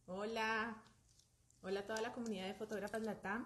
Hola, hola a toda la comunidad de fotógrafas Latam.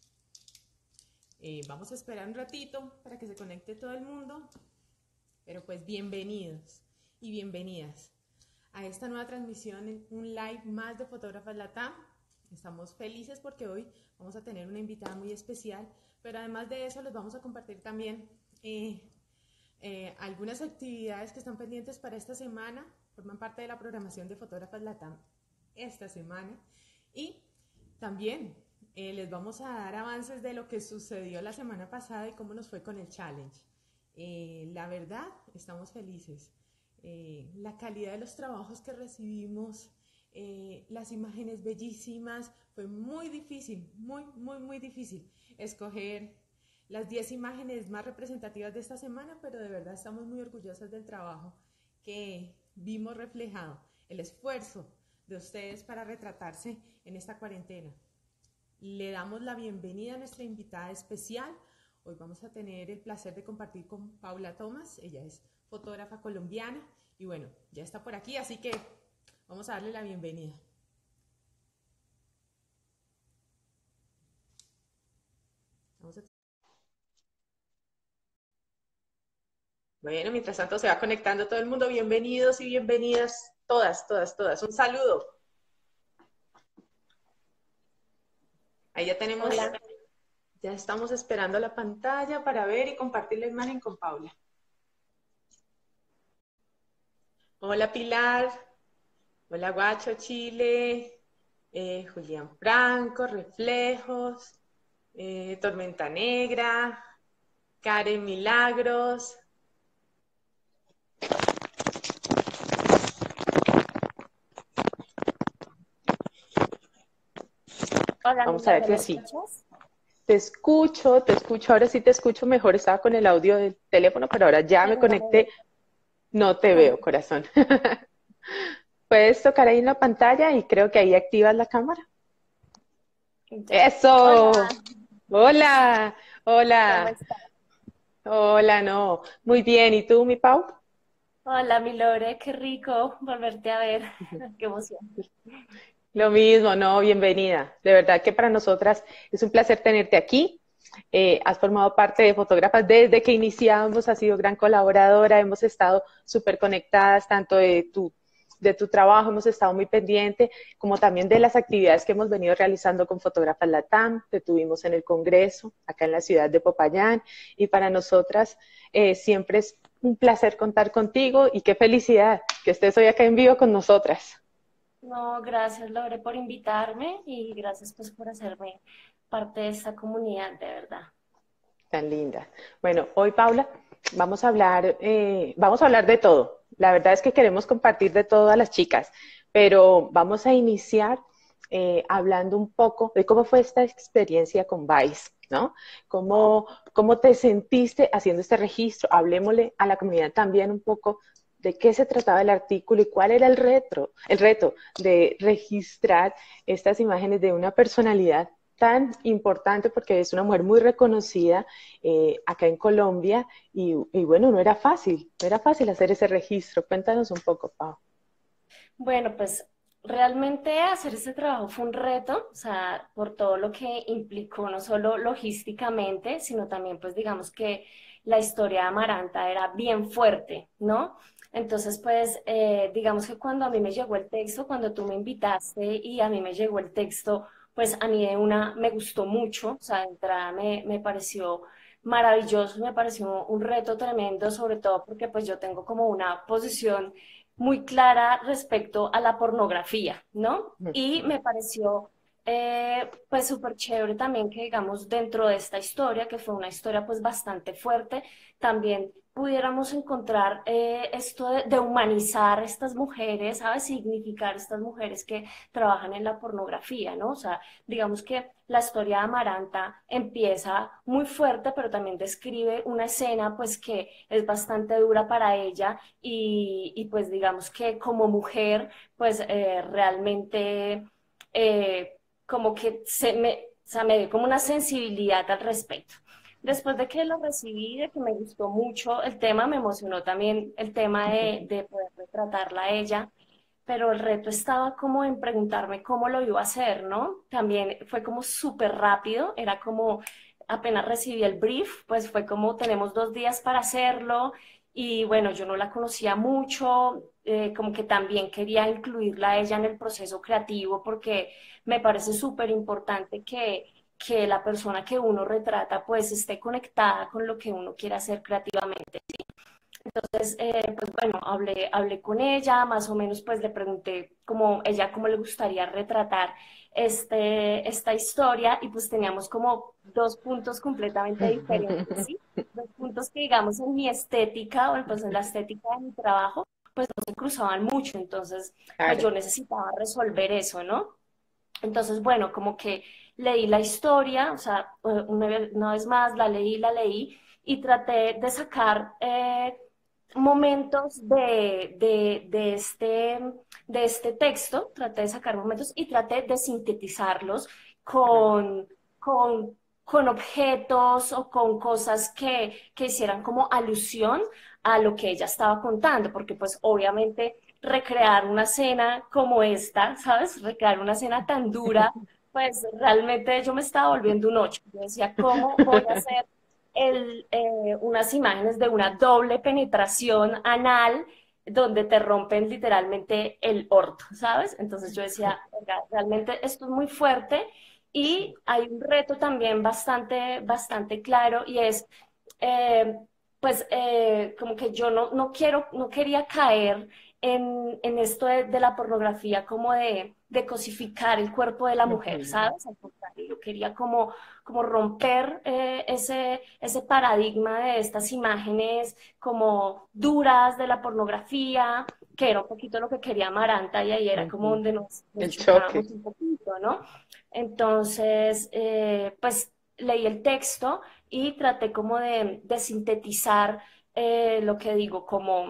Vamos a esperar un ratito para que se conecte todo el mundo, pero pues bienvenidos y bienvenidas a esta nueva transmisión en un live más de Fotógrafas Latam. Estamos felices porque hoy vamos a tener una invitada muy especial, pero además de eso les vamos a compartir también algunas actividades que están pendientes para esta semana, forman parte de la programación de Fotógrafas Latam esta semana, y también les vamos a dar avances de lo que sucedió la semana pasada y cómo nos fue con el challenge. La verdad, estamos felices. La calidad de los trabajos que recibimos, las imágenes bellísimas, fue muy difícil, muy difícil escoger las 10 imágenes más representativas de esta semana, pero de verdad estamos muy orgullosas del trabajo que vimos reflejado, el esfuerzo de ustedes para retratarse en esta cuarentena. Le damos la bienvenida a nuestra invitada especial. Hoy vamos a tener el placer de compartir con Paula Thomas. Ella es fotógrafa colombiana y bueno, ya está por aquí, así que vamos a darle la bienvenida. Vamos a... Bueno, mientras tanto se va conectando todo el mundo. Bienvenidos y bienvenidas todas. Un saludo. Ahí ya tenemos, Hola. ya estamos esperando la pantalla para ver y compartir la imagen con Paula. Hola Pilar, hola Guacho Chile, Julián Franco, Reflejos, Tormenta Negra, Karen Milagros. Hola, Vamos a ver Milagro, si ¿me así. escuchas? Te escucho, ahora sí te escucho mejor. Estaba con el audio del teléfono, pero ahora ya me Pero no me conecté. ve. No te veo, corazón. Puedes tocar ahí en la pantalla y creo que ahí activas la cámara. Ya. ¡Eso! Hola, Hola, ¿cómo hola, estás? hola, no. Muy bien, ¿y tú, mi Pau? Hola, mi Lore, qué rico volverte a ver. Qué emoción. Lo mismo, no, bienvenida. De verdad que para nosotras es un placer tenerte aquí. Has formado parte de Fotógrafas desde que iniciamos, has sido gran colaboradora, hemos estado súper conectadas tanto de tu trabajo, hemos estado muy pendiente, como también de las actividades que hemos venido realizando con Fotógrafas Latam, que tuvimos en el Congreso, acá en la ciudad de Popayán, y para nosotras siempre es un placer contar contigo y qué felicidad que estés hoy acá en vivo con nosotras. No, gracias, Lore, por invitarme y gracias pues por hacerme parte de esta comunidad, de verdad. Tan linda. Bueno, hoy, Paula, vamos a hablar de todo. La verdad es que queremos compartir de todo a las chicas, pero vamos a iniciar hablando un poco de cómo fue esta experiencia con Vice, ¿no? ¿Cómo te sentiste haciendo este registro? Hablemosle a la comunidad también un poco de qué se trataba el artículo y cuál era el reto de registrar estas imágenes de una personalidad tan importante porque es una mujer muy reconocida acá en Colombia y bueno, no era fácil hacer ese registro. Cuéntanos un poco, Pau. Bueno, pues realmente hacer este trabajo fue un reto, o sea, por todo lo que implicó, no solo logísticamente, sino también, pues digamos que la historia de Amaranta era bien fuerte, ¿no? Entonces, pues, digamos que cuando a mí me llegó el texto, cuando tú me invitaste y a mí me llegó el texto, pues a mí de una me gustó mucho, o sea, de entrada me pareció maravilloso, me pareció un reto tremendo, sobre todo porque pues yo tengo como una posición muy clara respecto a la pornografía, ¿no? Y me pareció pues súper chévere también que digamos dentro de esta historia, que fue una historia pues bastante fuerte, también pudiéramos encontrar esto de humanizar a estas mujeres, ¿sabes? Significar estas mujeres que trabajan en la pornografía, ¿no? O sea, digamos que la historia de Amaranta empieza muy fuerte, pero también describe una escena pues que es bastante dura para ella y pues digamos que como mujer pues realmente como que o sea, me dio como una sensibilidad al respecto. Después de que lo recibí, de que me gustó mucho el tema, me emocionó también el tema de poder retratarla a ella. pero el reto estaba como en preguntarme cómo lo iba a hacer, ¿no? También fue como súper rápido, era como apenas recibí el brief, pues fue como tenemos 2 días para hacerlo y bueno, yo no la conocía mucho, como que también quería incluirla a ella en el proceso creativo porque me parece súper importante que la persona que uno retrata pues esté conectada con lo que uno quiere hacer creativamente. Entonces, pues bueno, hablé con ella, más o menos pues le pregunté cómo ella, cómo le gustaría retratar esta historia y pues teníamos como 2 puntos completamente diferentes, ¿sí? 2 puntos que digamos en mi estética o pues en la estética de mi trabajo, pues no se cruzaban mucho, entonces pues Claro. yo necesitaba resolver eso, ¿no? Entonces, bueno, como que leí la historia, o sea, una vez más la leí y traté de sacar momentos de este texto, traté de sacar momentos y traté de sintetizarlos Ajá. con, con, con objetos o con cosas que hicieran como alusión a lo que ella estaba contando, porque pues obviamente recrear una escena como esta, ¿sabes? Recrear una escena tan dura, pues realmente yo me estaba volviendo un 8. Yo decía, ¿cómo voy a hacer unas imágenes de una doble penetración anal donde te rompen literalmente el orto, ¿sabes? Entonces yo decía, "Oiga, realmente esto es muy fuerte y hay un reto también bastante claro y es, eh, pues, como que yo no quería caer en esto de la pornografía como de cosificar el cuerpo de la mujer, Ujú. ¿sabes? Al contrario, yo quería como romper ese paradigma de estas imágenes como duras de la pornografía, que era un poquito lo que quería Maranta y ahí era como Ujú. donde nos El choque. chocábamos un poquito, ¿no? Entonces, pues leí el texto y traté como de sintetizar lo que digo,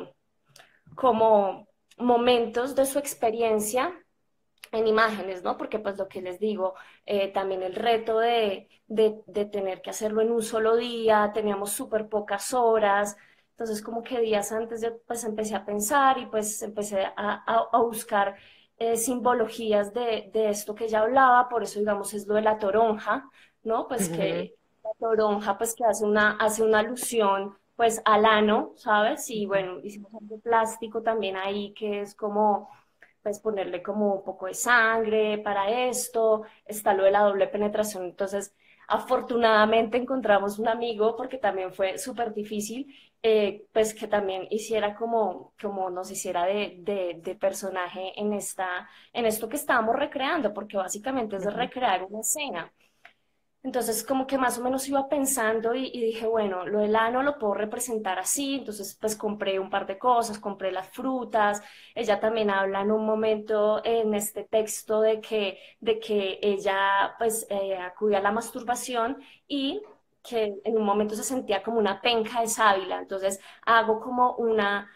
como momentos de su experiencia en imágenes, ¿no? Porque pues lo que les digo, también el reto de tener que hacerlo en un solo día, teníamos súper pocas horas, entonces como que días antes yo pues empecé a pensar y pues empecé a buscar simbologías de esto que ya hablaba, por eso digamos es lo de la toronja, ¿no? Pues Ujú. que la toronja pues que hace una alusión pues al ano, ¿sabes? Y Ujú. bueno, hicimos algo plástico también ahí que es como pues ponerle como un poco de sangre para esto, está lo de la doble penetración, entonces afortunadamente encontramos un amigo porque también fue súper difícil, pues que también hiciera como nos hiciera de personaje en esto que estábamos recreando, porque básicamente es Ujú. recrear una escena. Entonces, como que más o menos iba pensando y dije, bueno, lo del ano lo puedo representar así. Entonces, pues compré un par de cosas, compré las frutas. Ella también habla en un momento en este texto de que ella, pues, acudía a la masturbación y que en un momento se sentía como una penca de sábila. Entonces, hago como una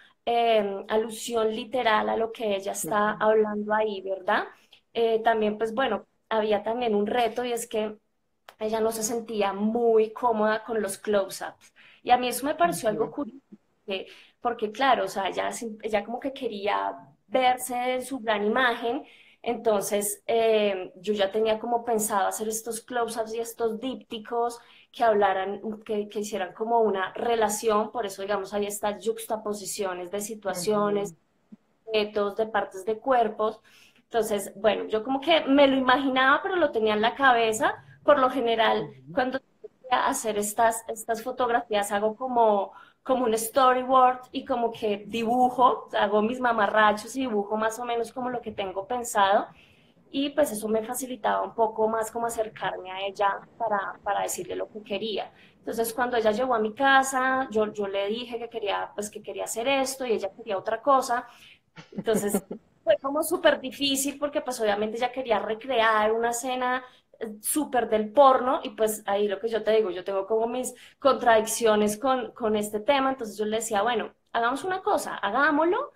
alusión literal a lo que ella está Ujú. hablando ahí, ¿verdad? También, pues, bueno, había también un reto y es que ella no se sentía muy cómoda con los close-ups. Y a mí eso me pareció algo Ujú. curioso, porque, porque claro, o sea, ella como que quería verse en su gran imagen, entonces yo ya tenía como pensado hacer estos close-ups y estos dípticos que hablaran, que hicieran como una relación, por eso digamos hay estas juxtaposiciones de Ujú. situaciones, objetos, de partes de cuerpos. Entonces, bueno, yo como que me lo imaginaba, pero lo tenía en la cabeza. Por lo general, Ujú. cuando voy a hacer estas fotografías, hago como un storyboard y como que dibujo, o sea, hago mis mamarrachos y dibujo más o menos como lo que tengo pensado. Y pues eso me facilitaba un poco más como acercarme a ella para decirle lo que quería. Entonces, cuando ella llegó a mi casa, yo le dije que quería, pues que quería hacer esto y ella quería otra cosa. Entonces fue como súper difícil porque pues obviamente ella quería recrear una escena súper del porno y pues ahí lo que yo te digo, yo tengo como mis contradicciones con este tema, entonces yo le decía, bueno, hagamos una cosa, hagámoslo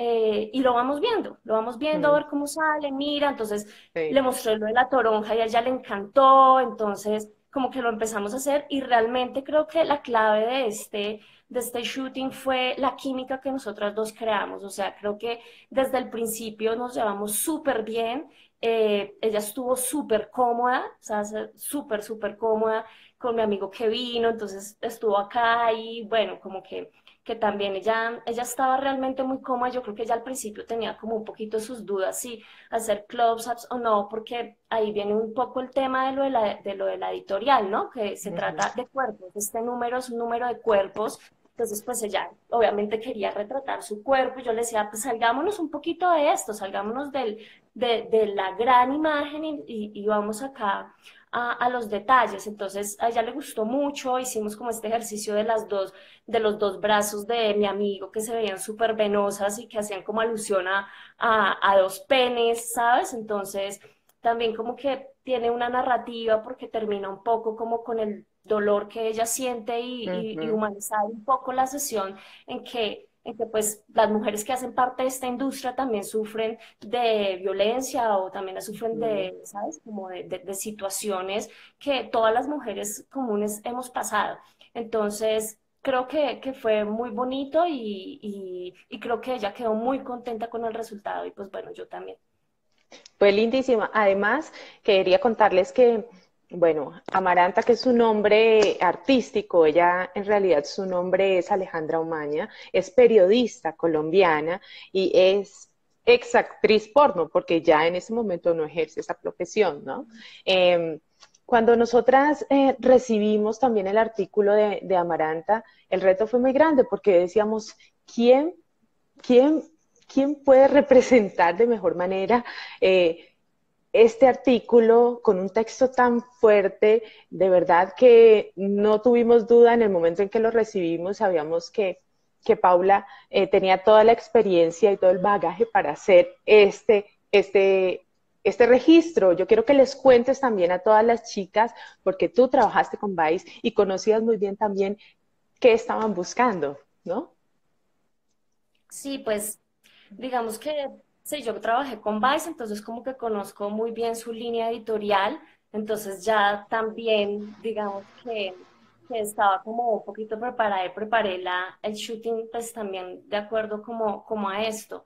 y lo vamos viendo a Ujú. ver cómo sale, mira, entonces le Sí. mostré lo de la toronja y a ella le encantó, entonces como que lo empezamos a hacer y realmente creo que la clave de este shooting fue la química que nosotras dos creamos. O sea, creo que desde el principio nos llevamos súper bien. Ella estuvo súper cómoda, o sea, súper, súper cómoda con mi amigo que vino, entonces estuvo acá y bueno, como que también ella estaba realmente muy cómoda. Yo creo que ella al principio tenía como un poquito sus dudas si hacer close-ups o no, porque ahí viene un poco el tema de lo de la editorial, ¿no? Que se Ujú. trata de cuerpos. Este número es un número de cuerpos. Entonces, pues ella obviamente quería retratar su cuerpo y yo le decía, pues salgámonos un poquito de esto, salgámonos de la gran imagen y vamos acá a los detalles. Entonces, a ella le gustó mucho, hicimos como este ejercicio de los dos brazos de mi amigo que se veían súper venosas y que hacían como alusión a dos penes, ¿sabes? Entonces, también como que tiene una narrativa porque termina un poco como con el dolor que ella siente y Ujú. humanizar un poco la sesión en que pues las mujeres que hacen parte de esta industria también sufren de violencia o también sufren Sí. de, ¿sabes? Como de situaciones que todas las mujeres comunes hemos pasado. Entonces, creo que fue muy bonito y creo que ella quedó muy contenta con el resultado y pues bueno, yo también. Fue lindísima. Además, quería contarles que, bueno, Amaranta, que es su nombre artístico, ella en realidad su nombre es Alejandra Omaña, es periodista colombiana y es ex actriz porno, porque ya en ese momento no ejerce esa profesión, ¿no? Cuando nosotras recibimos también el artículo de Amaranta, el reto fue muy grande porque decíamos, ¿quién ¿quién, quién puede representar de mejor manera este artículo con un texto tan fuerte? De verdad que no tuvimos duda en el momento en que lo recibimos, sabíamos que Paula tenía toda la experiencia y todo el bagaje para hacer este registro. Yo quiero que les cuentes también a todas las chicas, porque tú trabajaste con Vice y conocías muy bien también qué estaban buscando, ¿no? Sí, pues digamos que sí, yo trabajé con Vice, entonces como que conozco muy bien su línea editorial, entonces ya también digamos que estaba como un poquito preparada y preparé el shooting pues también de acuerdo como a esto.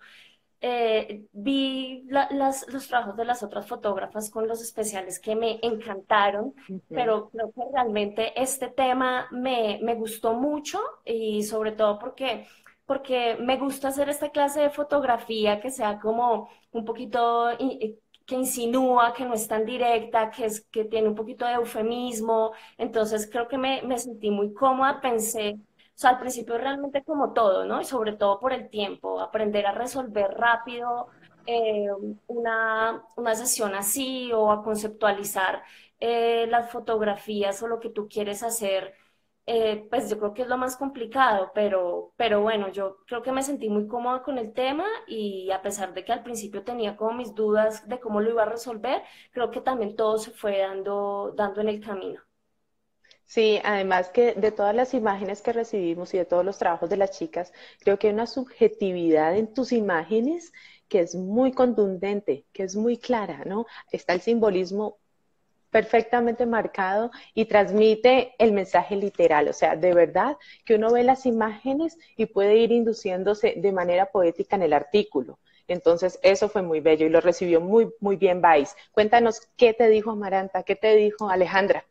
Vi los trabajos de las otras fotógrafas con los especiales que me encantaron, Uh -huh. pero creo que realmente este tema me gustó mucho y sobre todo porque me gusta hacer esta clase de fotografía que sea como un poquito que insinúa, que no es tan directa, que tiene un poquito de eufemismo. Entonces creo que me sentí muy cómoda, pensé. O sea, al principio realmente como todo, ¿no? Y sobre todo por el tiempo, aprender a resolver rápido eh, una sesión así o a conceptualizar las fotografías o lo que tú quieres hacer, pues yo creo que es lo más complicado, pero bueno, yo creo que me sentí muy cómoda con el tema y a pesar de que al principio tenía como mis dudas de cómo lo iba a resolver, creo que también todo se fue dando en el camino. Sí, además que de todas las imágenes que recibimos y de todos los trabajos de las chicas, creo que hay una subjetividad en tus imágenes que es muy contundente, que es muy clara, ¿no? Está el simbolismo perfectamente marcado y transmite el mensaje literal, o sea, de verdad que uno ve las imágenes y puede ir induciéndose de manera poética en el artículo. Entonces, eso fue muy bello y lo recibió muy, muy bien Vice. Cuéntanos qué te dijo Amaranta, qué te dijo Alejandra.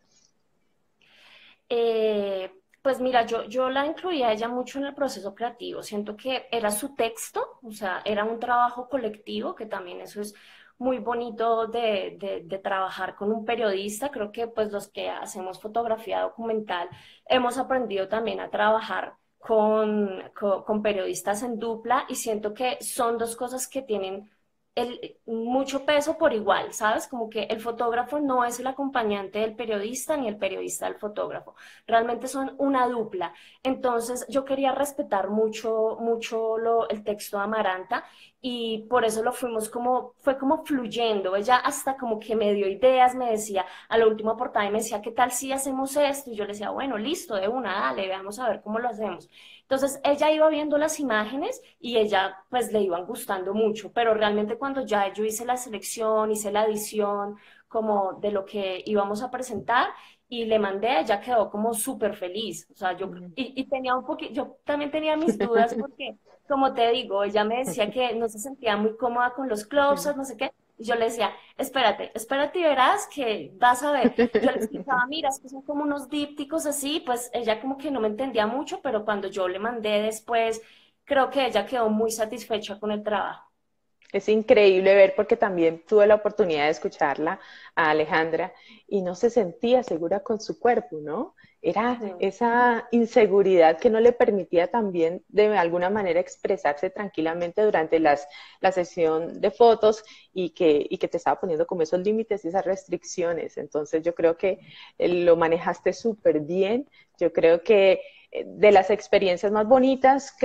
Pues mira, yo la incluía a ella mucho en el proceso creativo. Siento que era su texto, o sea, era un trabajo colectivo, que también eso es muy bonito de trabajar con un periodista. Creo que pues los que hacemos fotografía documental hemos aprendido también a trabajar con periodistas en dupla y siento que son dos cosas que tienen mucho peso por igual, ¿sabes? Como que el fotógrafo no es el acompañante del periodista ni el periodista del fotógrafo, realmente son una dupla. Entonces yo quería respetar mucho el texto de Amaranta y por eso lo fuimos como, fue como fluyendo. Ella hasta como que me dio ideas, me decía, a la última portada y me decía, ¿qué tal si hacemos esto? Y yo le decía, bueno, listo, de una, dale, veamos a ver cómo lo hacemos. Entonces ella iba viendo las imágenes y ella pues le iban gustando mucho, pero realmente cuando ya yo hice la selección, hice la edición como de lo que íbamos a presentar y le mandé, ella quedó como súper feliz. O sea, Mm. y tenía un poquito, yo también tenía mis dudas porque, como te digo, ella me decía que no se sentía muy cómoda con los close-ups, no sé qué. Y yo le decía, espérate y verás que vas a ver. Yo le explicaba, mira, es que son como unos dípticos así, pues ella como que no me entendía mucho, pero cuando yo le mandé después, creo que ella quedó muy satisfecha con el trabajo. Es increíble ver porque también tuve la oportunidad de escucharla a Alejandra y no se sentía segura con su cuerpo, ¿no? Era Ujú. esa inseguridad que no le permitía también de alguna manera expresarse tranquilamente durante la sesión de fotos y que te estaba poniendo como esos límites y esas restricciones. Entonces yo creo que lo manejaste súper bien. Yo creo que de las experiencias más bonitas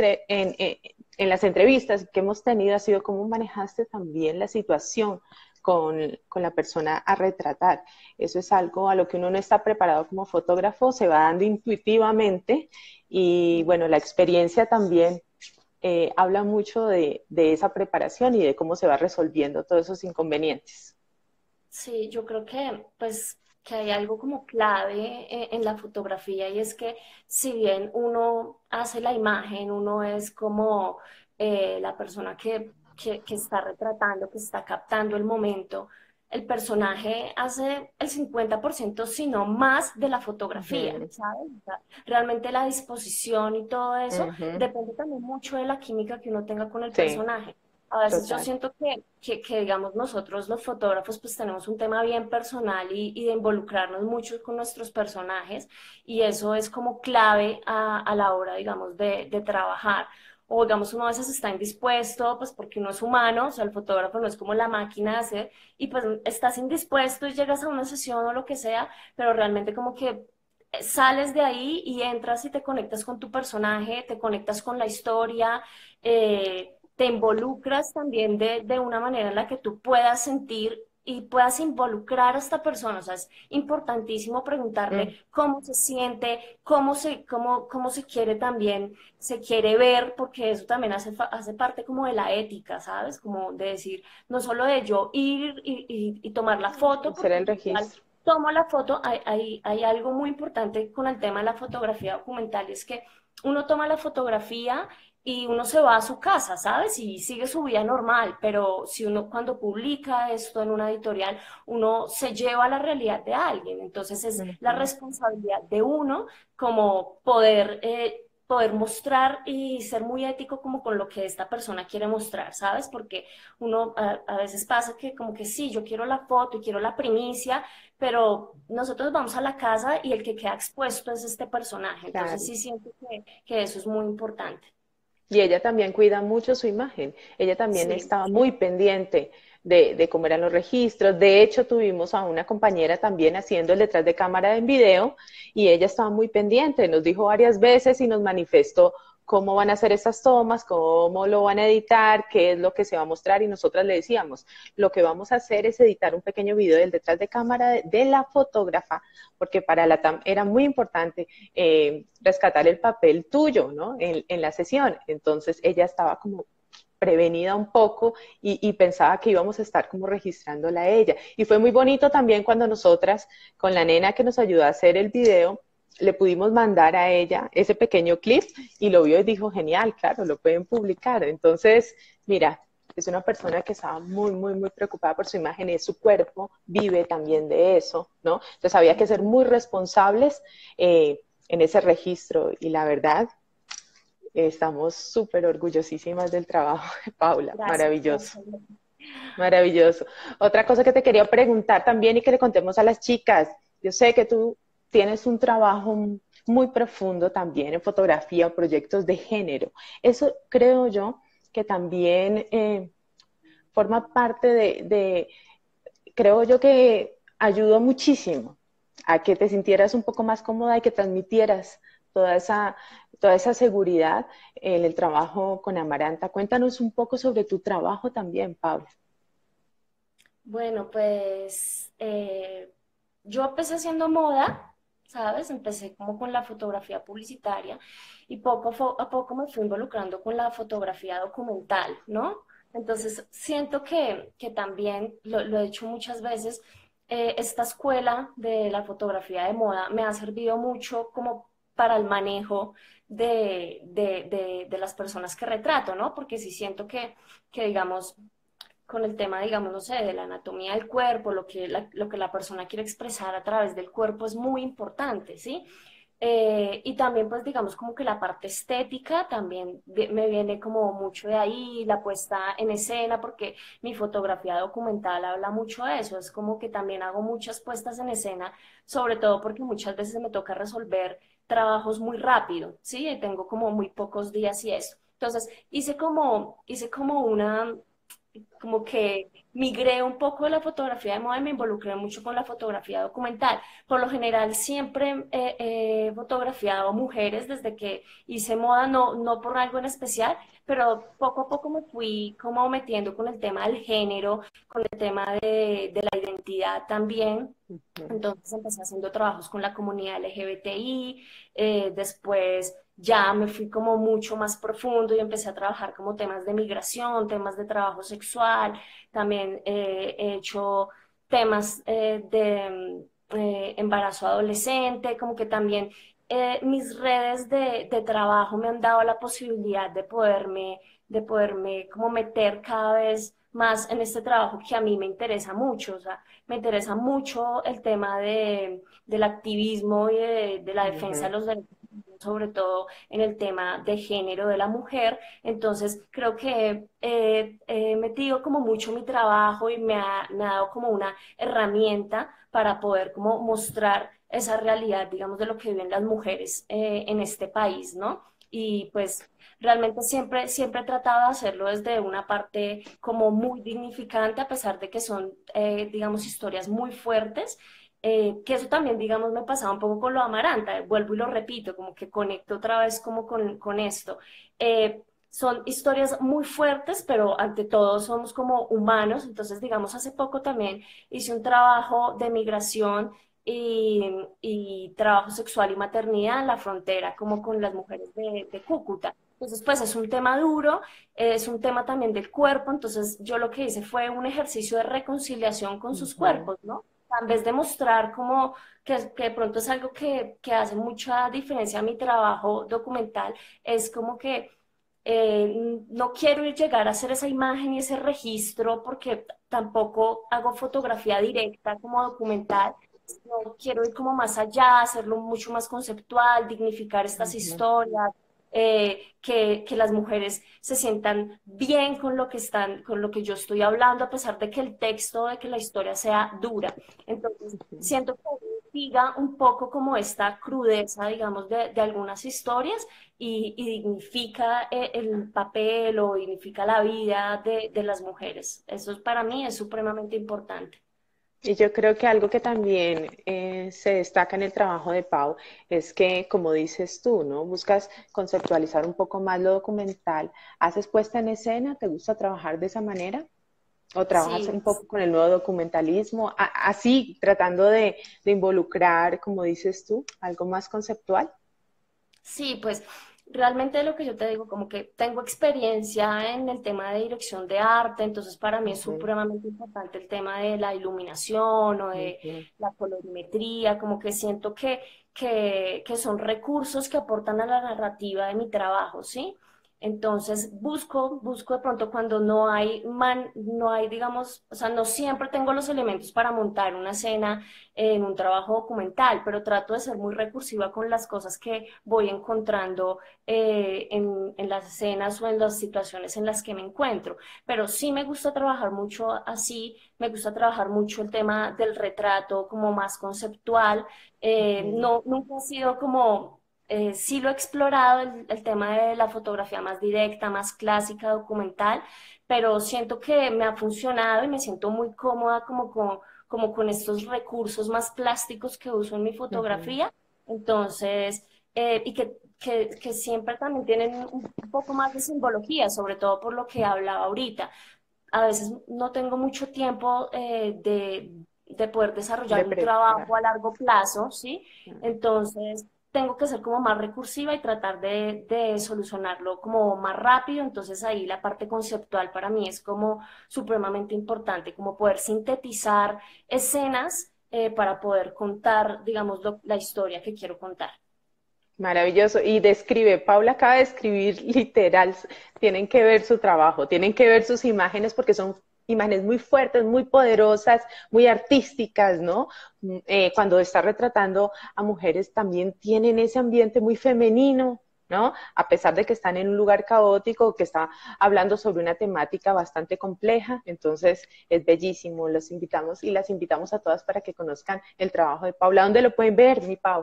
en las entrevistas que hemos tenido ha sido cómo manejaste también la situación con la persona a retratar. Eso es algo a lo que uno no está preparado como fotógrafo, se va dando intuitivamente y bueno, la experiencia también habla mucho de esa preparación y de cómo se va resolviendo todos esos inconvenientes. Sí, yo creo que pues que hay algo como clave en la fotografía y es que si bien uno hace la imagen, uno es como la persona que está retratando, que está captando el momento, el personaje hace el 50%, si no más, de la Uh fotografía, -huh, ¿sabes? O sea, realmente la disposición y todo eso uh -huh. depende también mucho de la química que uno tenga con el Sí, personaje. A veces yo total. siento que, digamos, nosotros los fotógrafos pues tenemos un tema bien personal y de involucrarnos mucho con nuestros personajes y eso es como clave a la hora, digamos, de trabajar. O digamos, uno a veces está indispuesto, pues porque uno es humano, o sea, el fotógrafo no es como la máquina de hacer, y pues estás indispuesto y llegas a una sesión o lo que sea, pero realmente como que sales de ahí y entras y te conectas con tu personaje, te conectas con la historia, te involucras también de una manera en la que tú puedas sentir y puedas involucrar a esta persona. O sea, es importantísimo preguntarle Mm. cómo se siente, cómo se quiere también, se quiere ver, porque eso también hace parte como de la ética, ¿sabes? Como de decir, no solo de yo ir y tomar la foto, Hacer porque el igual registro. tomo la foto, hay algo muy importante con el tema de la fotografía documental, y es que uno toma la fotografía y uno se va a su casa, ¿sabes? Y sigue su vida normal, pero si uno cuando publica esto en una editorial, uno se lleva a la realidad de alguien, entonces es Uh la -huh. responsabilidad de uno como poder mostrar y ser muy ético como con lo que esta persona quiere mostrar, ¿sabes? Porque uno a veces pasa que como que sí, yo quiero la foto y quiero la primicia, pero nosotros vamos a la casa y el que queda expuesto es este personaje, entonces Claro. sí siento que eso es muy importante. Y ella también cuida mucho su imagen. Ella también Sí, estaba muy pendiente de cómo eran los registros. De hecho, tuvimos a una compañera también haciendo el detrás de cámara en video y ella estaba muy pendiente. Nos dijo varias veces y nos manifestó cómo van a hacer esas tomas, cómo lo van a editar, qué es lo que se va a mostrar. Y nosotras le decíamos, lo que vamos a hacer es editar un pequeño video del detrás de cámara de la fotógrafa, porque para la TAM era muy importante rescatar el papel tuyo, ¿no? En la sesión. Entonces ella estaba como prevenida un poco y pensaba que íbamos a estar como registrándola a ella. Y fue muy bonito también cuando nosotras, con la nena que nos ayudó a hacer el video, le pudimos mandar a ella ese pequeño clip y lo vio y dijo, genial, claro, lo pueden publicar. Entonces, mira, es una persona que estaba muy, muy, muy preocupada por su imagen y su cuerpo vive también de eso, ¿no? Entonces había que ser muy responsables en ese registro y la verdad, estamos súper orgullosísimas del trabajo de Paula, gracias. maravilloso. Maravilloso. Otra cosa que te quería preguntar también y que le contemos a las chicas, yo sé que tú tienes un trabajo muy profundo también en fotografía o proyectos de género. Eso creo yo que también forma parte creo yo que ayudó muchísimo a que te sintieras un poco más cómoda y que transmitieras toda esa, toda esa seguridad en el trabajo con Amaranta. Cuéntanos un poco sobre tu trabajo también, Pablo. Bueno, pues yo empecé haciendo moda, ¿sabes? Empecé como con la fotografía publicitaria y a poco me fui involucrando con la fotografía documental, ¿no? Entonces siento que también, lo he dicho muchas veces, esta escuela de la fotografía de moda me ha servido mucho como para el manejo de las personas que retrato, ¿no? Porque sí siento que digamos, con el tema, digamos, no sé, de la anatomía del cuerpo, lo que la persona quiere expresar a través del cuerpo es muy importante, ¿sí? Y también, pues, digamos, como que la parte estética también me viene como mucho de ahí, la puesta en escena, porque mi fotografía documental habla mucho de eso, es como que también hago muchas puestas en escena, sobre todo porque muchas veces me toca resolver trabajos muy rápido, ¿sí? Y tengo como muy pocos días y eso. Entonces, hice como como que migré un poco de la fotografía de moda y me involucré mucho con la fotografía documental. Por lo general siempre he fotografiado mujeres desde que hice moda, no por algo en especial, pero poco a poco me fui como metiendo con el tema del género, con el tema de la identidad también. Ujú. Entonces empecé haciendo trabajos con la comunidad LGBTI, después ya me fui como mucho más profundo y empecé a trabajar como temas de migración, temas de trabajo sexual, también he hecho temas de embarazo adolescente, como que también mis redes de trabajo me han dado la posibilidad de poderme como meter cada vez más en este trabajo que a mí me interesa mucho, o sea, me interesa mucho el tema del activismo y de la defensa de Ujú. los derechos, sobre todo en el tema de género de la mujer. Entonces, creo que he metido como mucho mi trabajo y me ha dado como una herramienta para poder como mostrar esa realidad, digamos, de lo que viven las mujeres en este país, ¿no? Y pues realmente siempre he tratado de hacerlo desde una parte como muy dignificante, a pesar de que son, digamos, historias muy fuertes. Que eso también, digamos, me pasaba un poco con lo de Amaranta, vuelvo y lo repito, como que conecto otra vez como con esto. Son historias muy fuertes, pero ante todo somos como humanos, entonces, digamos, hace poco también hice un trabajo de migración y trabajo sexual y maternidad en la frontera, como con las mujeres de Cúcuta. Entonces, pues es un tema duro, es un tema también del cuerpo, entonces yo lo que hice fue un ejercicio de reconciliación con sus Ujú. cuerpos, ¿no? En vez de mostrar como que de pronto es algo que hace mucha diferencia a mi trabajo documental, es como que no quiero llegar a hacer esa imagen y ese registro porque tampoco hago fotografía directa como documental. No quiero ir como más allá, hacerlo mucho más conceptual, dignificar estas Ujú. historias, que las mujeres se sientan bien con lo que están, con lo que yo estoy hablando, a pesar de que el texto, de que la historia sea dura. Entonces, Ujú. siento que diga un poco como esta crudeza, digamos, de algunas historias y dignifica el papel o dignifica la vida de las mujeres. Para mí es supremamente importante. Y yo creo que algo que también se destaca en el trabajo de Pau es que, como dices tú, ¿no? Buscas conceptualizar un poco más lo documental. ¿Haces puesta en escena? ¿Te gusta trabajar de esa manera? ¿O trabajas Sí, un poco con el nuevo documentalismo? Así, tratando de involucrar, como dices tú, algo más conceptual. sí, pues realmente lo que yo te digo, como que tengo experiencia en el tema de dirección de arte, entonces para mí es Ujú. supremamente importante el tema de la iluminación o de Ujú. la colorimetría, como que siento que son recursos que aportan a la narrativa de mi trabajo, ¿sí? Entonces busco de pronto cuando no hay, digamos, o sea, no siempre tengo los elementos para montar una escena en un trabajo documental, pero trato de ser muy recursiva con las cosas que voy encontrando en las escenas o en las situaciones en las que me encuentro. Pero sí me gusta trabajar mucho así, me gusta trabajar mucho el tema del retrato como más conceptual. Ujú. No, nunca ha sido como... sí lo he explorado el tema de la fotografía más directa, más clásica, documental, pero siento que me ha funcionado y me siento muy cómoda como con estos recursos más plásticos que uso en mi Ujú. fotografía. Entonces, y que siempre también tienen un poco más de simbología, sobre todo por lo que hablaba ahorita. A veces no tengo mucho tiempo de poder De desarrollar un preparar. trabajo a largo plazo, ¿sí? Entonces, tengo que ser como más recursiva y tratar de solucionarlo como más rápido. Entonces ahí la parte conceptual para mí es como supremamente importante, como poder sintetizar escenas para poder contar, digamos, la historia que quiero contar. Maravilloso. Y describe, Paula acaba de escribir literal, tienen que ver su trabajo, tienen que ver sus imágenes porque son imágenes muy fuertes, muy poderosas, muy artísticas, ¿no? Cuando está retratando a mujeres también tienen ese ambiente muy femenino, ¿no? A pesar de que están en un lugar caótico, que está hablando sobre una temática bastante compleja, entonces es bellísimo, los invitamos y las invitamos a todas para que conozcan el trabajo de Paula. ¿Dónde lo pueden ver, mi Pau?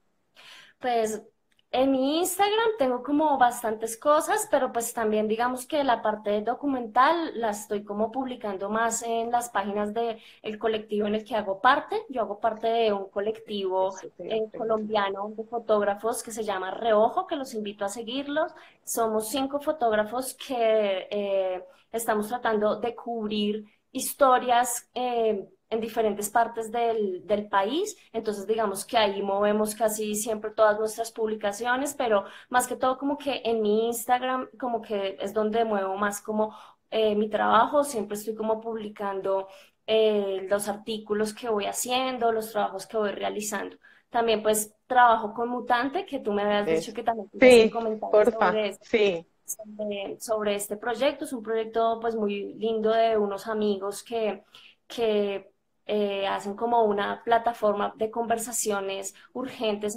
Pues en mi Instagram tengo como bastantes cosas, pero pues también digamos que la parte documental la estoy como publicando más en las páginas de el colectivo en el que hago parte. Yo hago parte de un colectivo Eso te iba a preguntar. colombiano de fotógrafos que se llama Reojo, que los invito a seguirlos. Somos 5 fotógrafos que estamos tratando de cubrir historias en diferentes partes del país. Entonces, digamos que ahí movemos casi siempre todas nuestras publicaciones, pero más que todo como que en mi Instagram, como que es donde muevo más como mi trabajo. Siempre estoy como publicando los artículos que voy haciendo, los trabajos que voy realizando. También pues trabajo con Mutante, que tú me habías dicho Eso. que también querías que Sí, comentara porfa, sí. sobre este proyecto. Es un proyecto pues muy lindo de unos amigos que hacen como una plataforma de conversaciones urgentes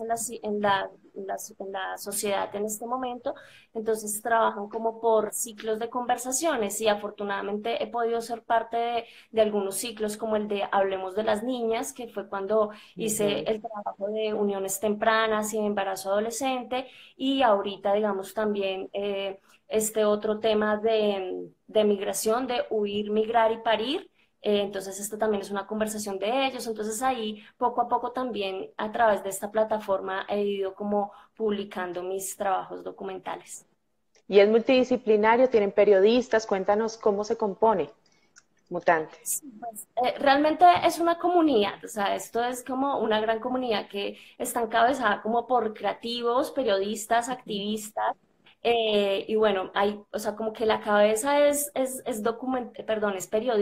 en la sociedad en este momento. Entonces trabajan como por ciclos de conversaciones y afortunadamente he podido ser parte de algunos ciclos como el de Hablemos de las Niñas, que fue cuando hice Ujú. el trabajo de uniones tempranas y embarazo adolescente, y ahorita digamos también este otro tema de migración, de huir, migrar y parir. Entonces, esto también es una conversación de ellos. Entonces, ahí poco a poco también a través de esta plataforma he ido como publicando mis trabajos documentales. Y es multidisciplinario, tienen periodistas, cuéntanos cómo se compone Mutante. Sí, pues, realmente es una comunidad, o sea, esto es como una gran comunidad que está encabezada como por creativos, periodistas, Ujú. activistas, y bueno, hay, o sea, como que la cabeza perdón,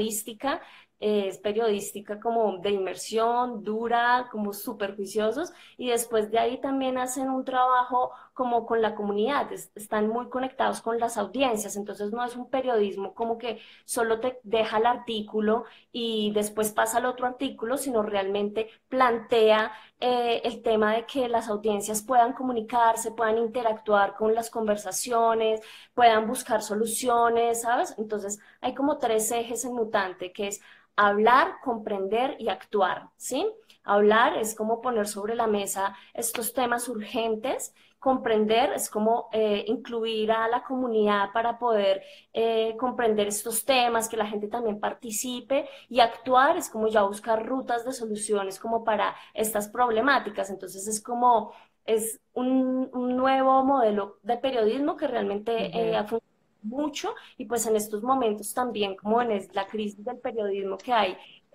es periodística como de inmersión, dura, como súper juiciosos, y después de ahí también hacen un trabajo como con la comunidad, están muy conectados con las audiencias. Entonces no es un periodismo como que solo te deja el artículo y después pasa al otro artículo, sino realmente plantea el tema de que las audiencias puedan comunicarse, puedan interactuar con las conversaciones, puedan buscar soluciones, ¿sabes? Entonces hay como 3 ejes en Mutante, que es hablar, comprender y actuar, ¿sí? Hablar es como poner sobre la mesa estos temas urgentes. Comprender es como incluir a la comunidad para poder comprender estos temas, que la gente también participe, y actuar es como ya buscar rutas de soluciones como para estas problemáticas. Entonces es como, es un nuevo modelo de periodismo que realmente Ujú, ha funcionado mucho, y pues en estos momentos también como en la crisis del periodismo que hay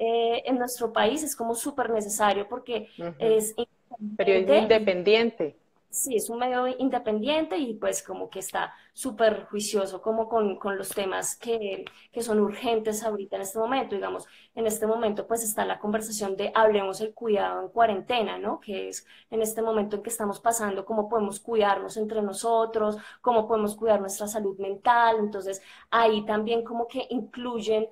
en nuestro país es como súper necesario porque ujú. es Periodismo independiente. independiente. Sí, es un medio independiente y pues como que está súper juicioso como con los temas que son urgentes ahorita en este momento. Digamos, en este momento pues está la conversación de hablemos el cuidado en cuarentena, ¿no? Que es en este momento en que estamos pasando, cómo podemos cuidarnos entre nosotros, cómo podemos cuidar nuestra salud mental. Entonces, ahí también como que incluyen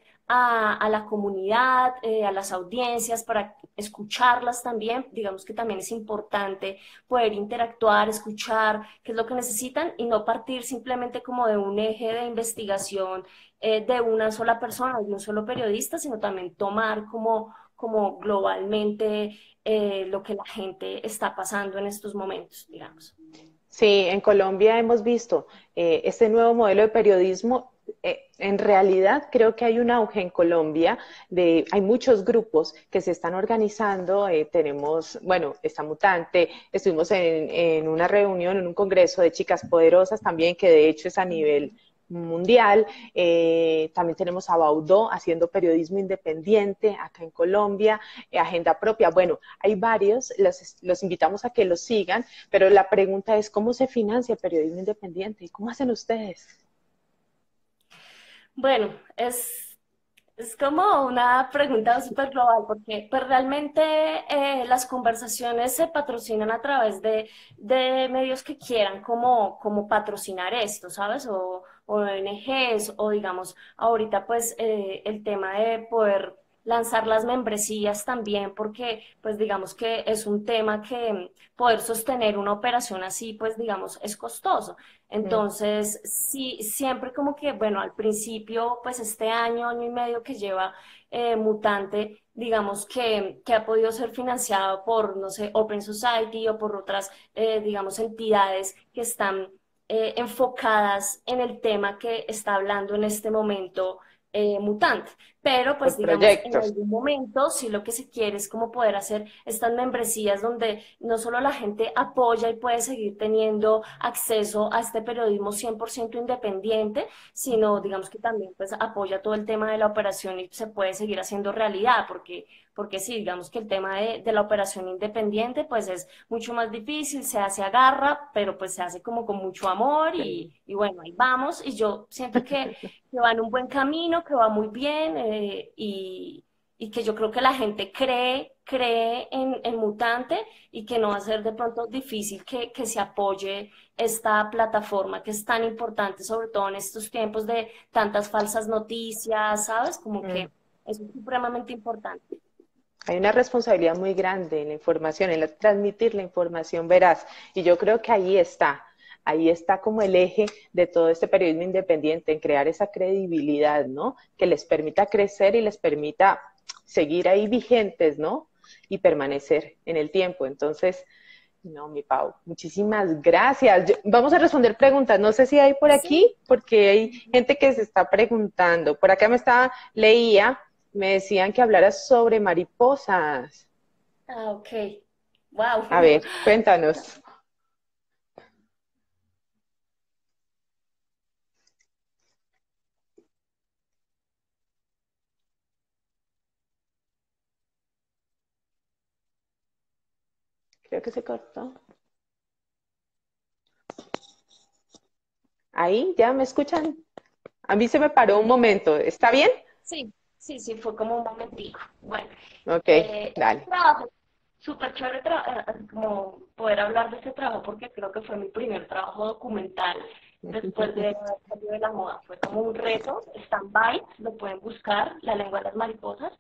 a la comunidad, a las audiencias, para escucharlas también. Digamos que también es importante poder interactuar, escuchar qué es lo que necesitan y no partir simplemente como de un eje de investigación de una sola persona, de un solo periodista, sino también tomar como globalmente lo que la gente está pasando en estos momentos, digamos. Sí, en Colombia hemos visto este nuevo modelo de periodismo. En realidad creo que hay un auge en Colombia, hay muchos grupos que se están organizando. Tenemos, bueno, esta Mutante, estuvimos en una reunión, en un congreso de chicas poderosas también, que de hecho es a nivel mundial. También tenemos a Baudó haciendo periodismo independiente acá en Colombia, Agenda Propia. Bueno, hay varios, los invitamos a que los sigan, pero la pregunta es, ¿cómo se financia el periodismo independiente? ¿Y cómo hacen ustedes? Bueno, es como una pregunta súper global, porque pues realmente las conversaciones se patrocinan a través de medios que quieran como patrocinar esto, ¿sabes? O ONGs, o digamos, ahorita pues el tema de poder lanzar las membresías también, porque pues digamos que es un tema que poder sostener una operación así, pues digamos, es costoso. Mm, Entonces, sí, siempre como que, bueno, al principio, pues este año, año y medio que lleva Mutante, digamos que ha podido ser financiado por, no sé, Open Society o por otras, digamos, entidades que están enfocadas en el tema que está hablando en este momento Mutante. Pero pues por digamos, en proyectos. algún momento sí lo que se quiere es como poder hacer estas membresías donde no solo la gente apoya y puede seguir teniendo acceso a este periodismo 100% independiente, sino digamos que también pues apoya todo el tema de la operación y se puede seguir haciendo realidad, porque sí, digamos que el tema de la operación independiente pues es mucho más difícil, se hace a garra, pero pues se hace como con mucho amor Sí. y bueno, ahí vamos y yo siento que va en un buen camino, que va muy bien y que yo creo que la gente cree en Mutante y que no va a ser de pronto difícil que se apoye esta plataforma que es tan importante, sobre todo en estos tiempos de tantas falsas noticias, ¿sabes? Como Mm. que es supremamente importante. Hay una responsabilidad muy grande en la información, en transmitir la información veraz. Y yo creo que ahí está como el eje de todo este periodismo independiente, en crear esa credibilidad, ¿no? Que les permita crecer y les permita seguir ahí vigentes, ¿no? Y permanecer en el tiempo. Entonces, no, mi Pau, muchísimas gracias. Vamos a responder preguntas. No sé si hay por Sí. aquí, porque hay gente que se está preguntando. Por acá leía, me decían que hablara sobre mariposas. Ah, ok. Wow. A ver, cuéntanos. Creo que se cortó. Ahí, ¿ya me escuchan? A mí se me paró un momento. ¿Está bien? Sí, sí, sí, fue como un momentico. Bueno, Ok, este dale. trabajo, súper chévere como poder hablar de este trabajo porque creo que fue mi primer trabajo documental después de haber salido de la moda. Fue como un reto, stand-by, lo pueden buscar, La lengua de las mariposas.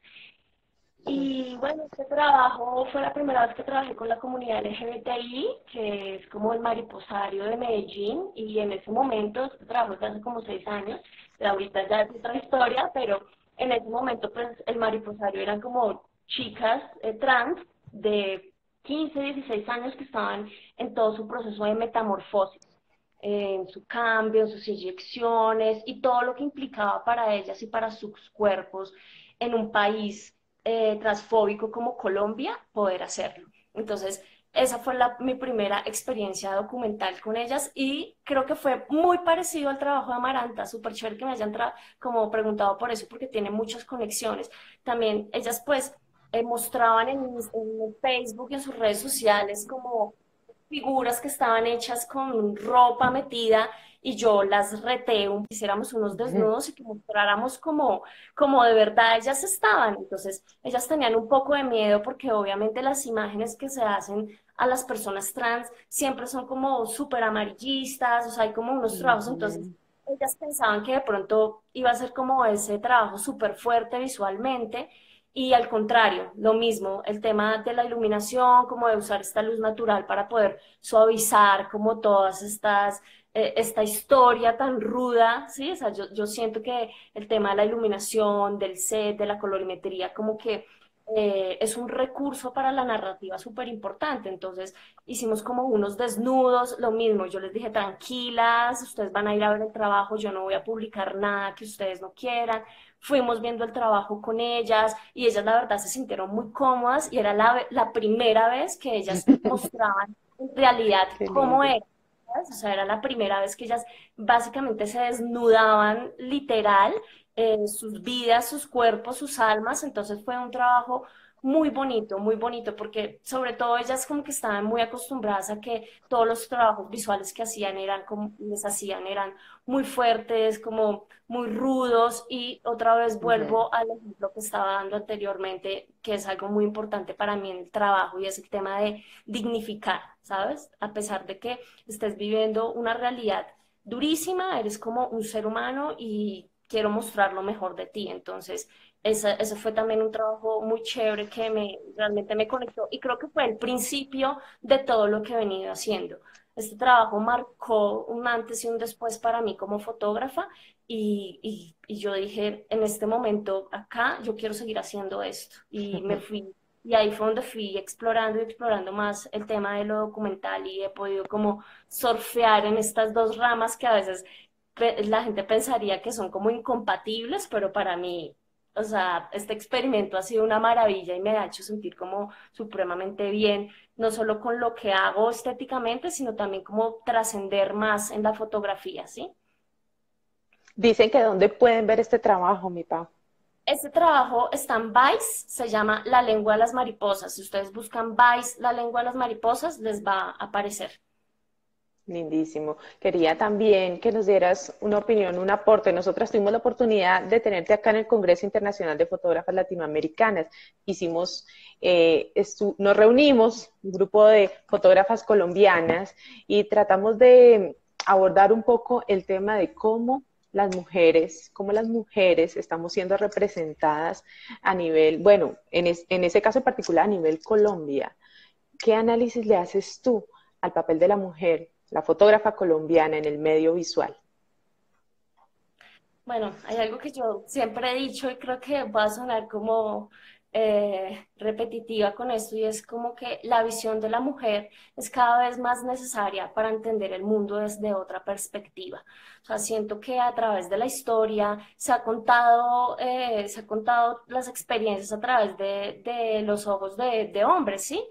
Y bueno, este trabajo fue la primera vez que trabajé con la comunidad LGBTI, que es como el mariposario de Medellín, y en ese momento, este trabajo es de hace como 6 años, de ahorita ya es otra historia, pero en ese momento pues el mariposario eran como chicas trans de 15, 16 años que estaban en todo su proceso de metamorfosis, en su cambio, en sus inyecciones y todo lo que implicaba para ellas y para sus cuerpos en un país transfóbico como Colombia, poder hacerlo. Entonces, esa fue mi primera experiencia documental con ellas y creo que fue muy parecido al trabajo de Amaranta, súper chévere que me hayan como preguntado por eso, porque tiene muchas conexiones. También ellas pues mostraban en Facebook y en sus redes sociales como figuras que estaban hechas con ropa metida y yo las reté, hiciéramos unos desnudos y que mostráramos como de verdad ellas estaban. Entonces, ellas tenían un poco de miedo porque obviamente las imágenes que se hacen a las personas trans siempre son como súper amarillistas, o sea, hay como unos trabajos, entonces ellas pensaban que de pronto iba a ser como ese trabajo súper fuerte visualmente y al contrario, lo mismo, el tema de la iluminación, como de usar esta luz natural para poder suavizar como todas esta historia tan ruda, ¿sí? O sea, yo siento que el tema de la iluminación, del set, de la colorimetría, como que es un recurso para la narrativa súper importante. Entonces, hicimos como unos desnudos, lo mismo, yo les dije, tranquilas, ustedes van a ir a ver el trabajo, yo no voy a publicar nada que ustedes no quieran. Fuimos viendo el trabajo con ellas y ellas la verdad se sintieron muy cómodas y era la primera vez que ellas mostraban en realidad Qué cómo lindo. era. ¿sabes? O sea, era la primera vez que ellas básicamente se desnudaban literal, sus vidas, sus cuerpos, sus almas. Entonces fue un trabajo muy bonito, porque sobre todo ellas como que estaban muy acostumbradas a que todos los trabajos visuales que hacían eran como les hacían, eran muy fuertes, como muy rudos. Y otra vez Ujú. vuelvo al ejemplo que estaba dando anteriormente, que es algo muy importante para mí en el trabajo, y es el tema de dignificar, ¿sabes? A pesar de que estés viviendo una realidad durísima, eres como un ser humano y quiero mostrar lo mejor de ti. Entonces, ese fue también un trabajo muy chévere que realmente me conectó, y creo que fue el principio de todo lo que he venido haciendo. Este trabajo marcó un antes y un después para mí como fotógrafa, y yo dije, en este momento acá yo quiero seguir haciendo esto, y me fui. Y ahí fue donde fui explorando y explorando más el tema de lo documental, y he podido como surfear en estas dos ramas que a veces la gente pensaría que son como incompatibles, pero para mí, o sea, este experimento ha sido una maravilla y me ha hecho sentir como supremamente bien, no solo con lo que hago estéticamente, sino también como trascender más en la fotografía, ¿sí? Dicen que dónde pueden ver este trabajo, mi Pau. Este trabajo está en Vice, se llama La lengua de las mariposas. Si ustedes buscan Vice, La lengua de las mariposas, les va a aparecer. Lindísimo. Quería también que nos dieras una opinión, un aporte. Nosotras tuvimos la oportunidad de tenerte acá en el Congreso Internacional de Fotógrafas Latinoamericanas. Hicimos, nos reunimos, un grupo de fotógrafas colombianas, y tratamos de abordar un poco el tema de cómo las mujeres estamos siendo representadas a nivel, bueno, en ese caso en particular a nivel Colombia. ¿Qué análisis le haces tú al papel de la mujer, la fotógrafa colombiana en el medio visual? Bueno, hay algo que yo siempre he dicho y creo que va a sonar como repetitiva con esto, y es como que la visión de la mujer es cada vez más necesaria para entender el mundo desde otra perspectiva. O sea, siento que a través de la historia se ha contado las experiencias a través de los ojos de hombres, ¿sí?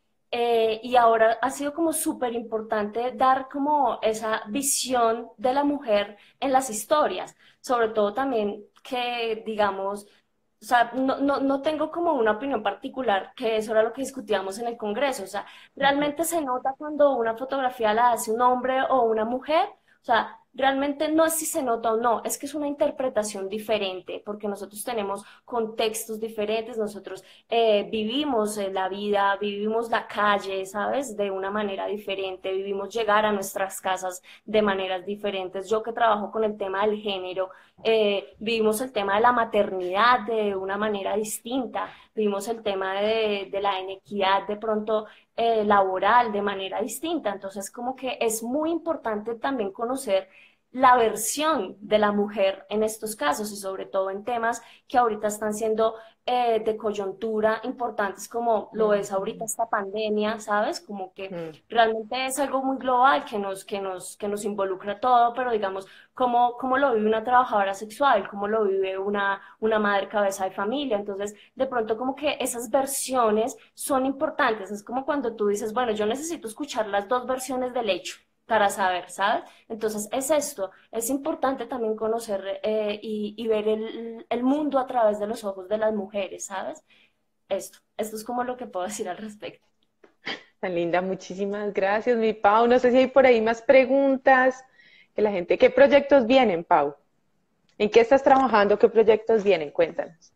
Y ahora ha sido como súper importante dar como esa visión de la mujer en las historias, sobre todo también que, digamos, o sea, no tengo como una opinión particular, que eso era lo que discutíamos en el Congreso. O sea, realmente se nota cuando una fotografía la hace un hombre o una mujer. O sea, realmente no es si se nota o no, es que es una interpretación diferente, porque nosotros tenemos contextos diferentes, nosotros vivimos la vida, vivimos la calle, ¿sabes? De una manera diferente, vivimos llegar a nuestras casas de maneras diferentes. Yo que trabajo con el tema del género, vivimos el tema de la maternidad de una manera distinta, vivimos el tema de la inequidad de pronto laboral de manera distinta. Entonces, como que es muy importante también conocer la versión de la mujer en estos casos, y sobre todo en temas que ahorita están siendo de coyuntura importantes, como lo es ahorita esta pandemia, ¿sabes? Como que realmente es algo muy global que nos involucra todo, pero digamos, cómo lo vive una trabajadora sexual, cómo lo vive una madre cabeza de familia. Entonces, de pronto como que esas versiones son importantes. Es como cuando tú dices, bueno, yo necesito escuchar las dos versiones del hecho para saber, ¿sabes? Entonces, es esto, es importante también conocer y ver el mundo a través de los ojos de las mujeres, ¿sabes? Esto es como lo que puedo decir al respecto. Tan linda, muchísimas gracias, mi Pau. No sé si hay por ahí más preguntas que la gente. ¿Qué proyectos vienen, Pau? ¿En qué estás trabajando? ¿Qué proyectos vienen? Cuéntanos.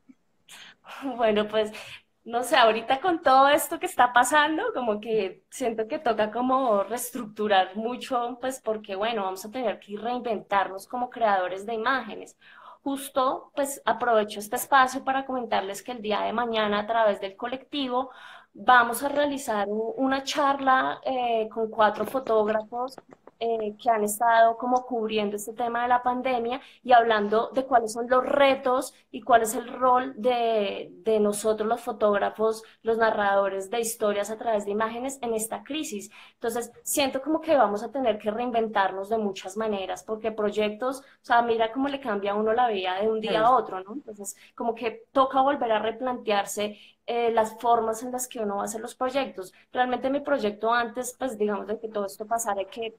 Bueno, pues no sé, ahorita con todo esto que está pasando, como que siento que toca como reestructurar mucho, pues porque bueno, vamos a tener que reinventarnos como creadores de imágenes. Justo, pues aprovecho este espacio para comentarles que el día de mañana a través del colectivo vamos a realizar una charla con cuatro fotógrafos que han estado como cubriendo este tema de la pandemia y hablando de cuáles son los retos y cuál es el rol de nosotros los fotógrafos, los narradores de historias a través de imágenes en esta crisis. Entonces, siento como que vamos a tener que reinventarnos de muchas maneras, porque proyectos, o sea, mira cómo le cambia a uno la vida de un día a otro, ¿no? Entonces, como que toca volver a replantearse las formas en las que uno va a hacer los proyectos. Realmente mi proyecto antes, pues digamos, de que todo esto pasara, que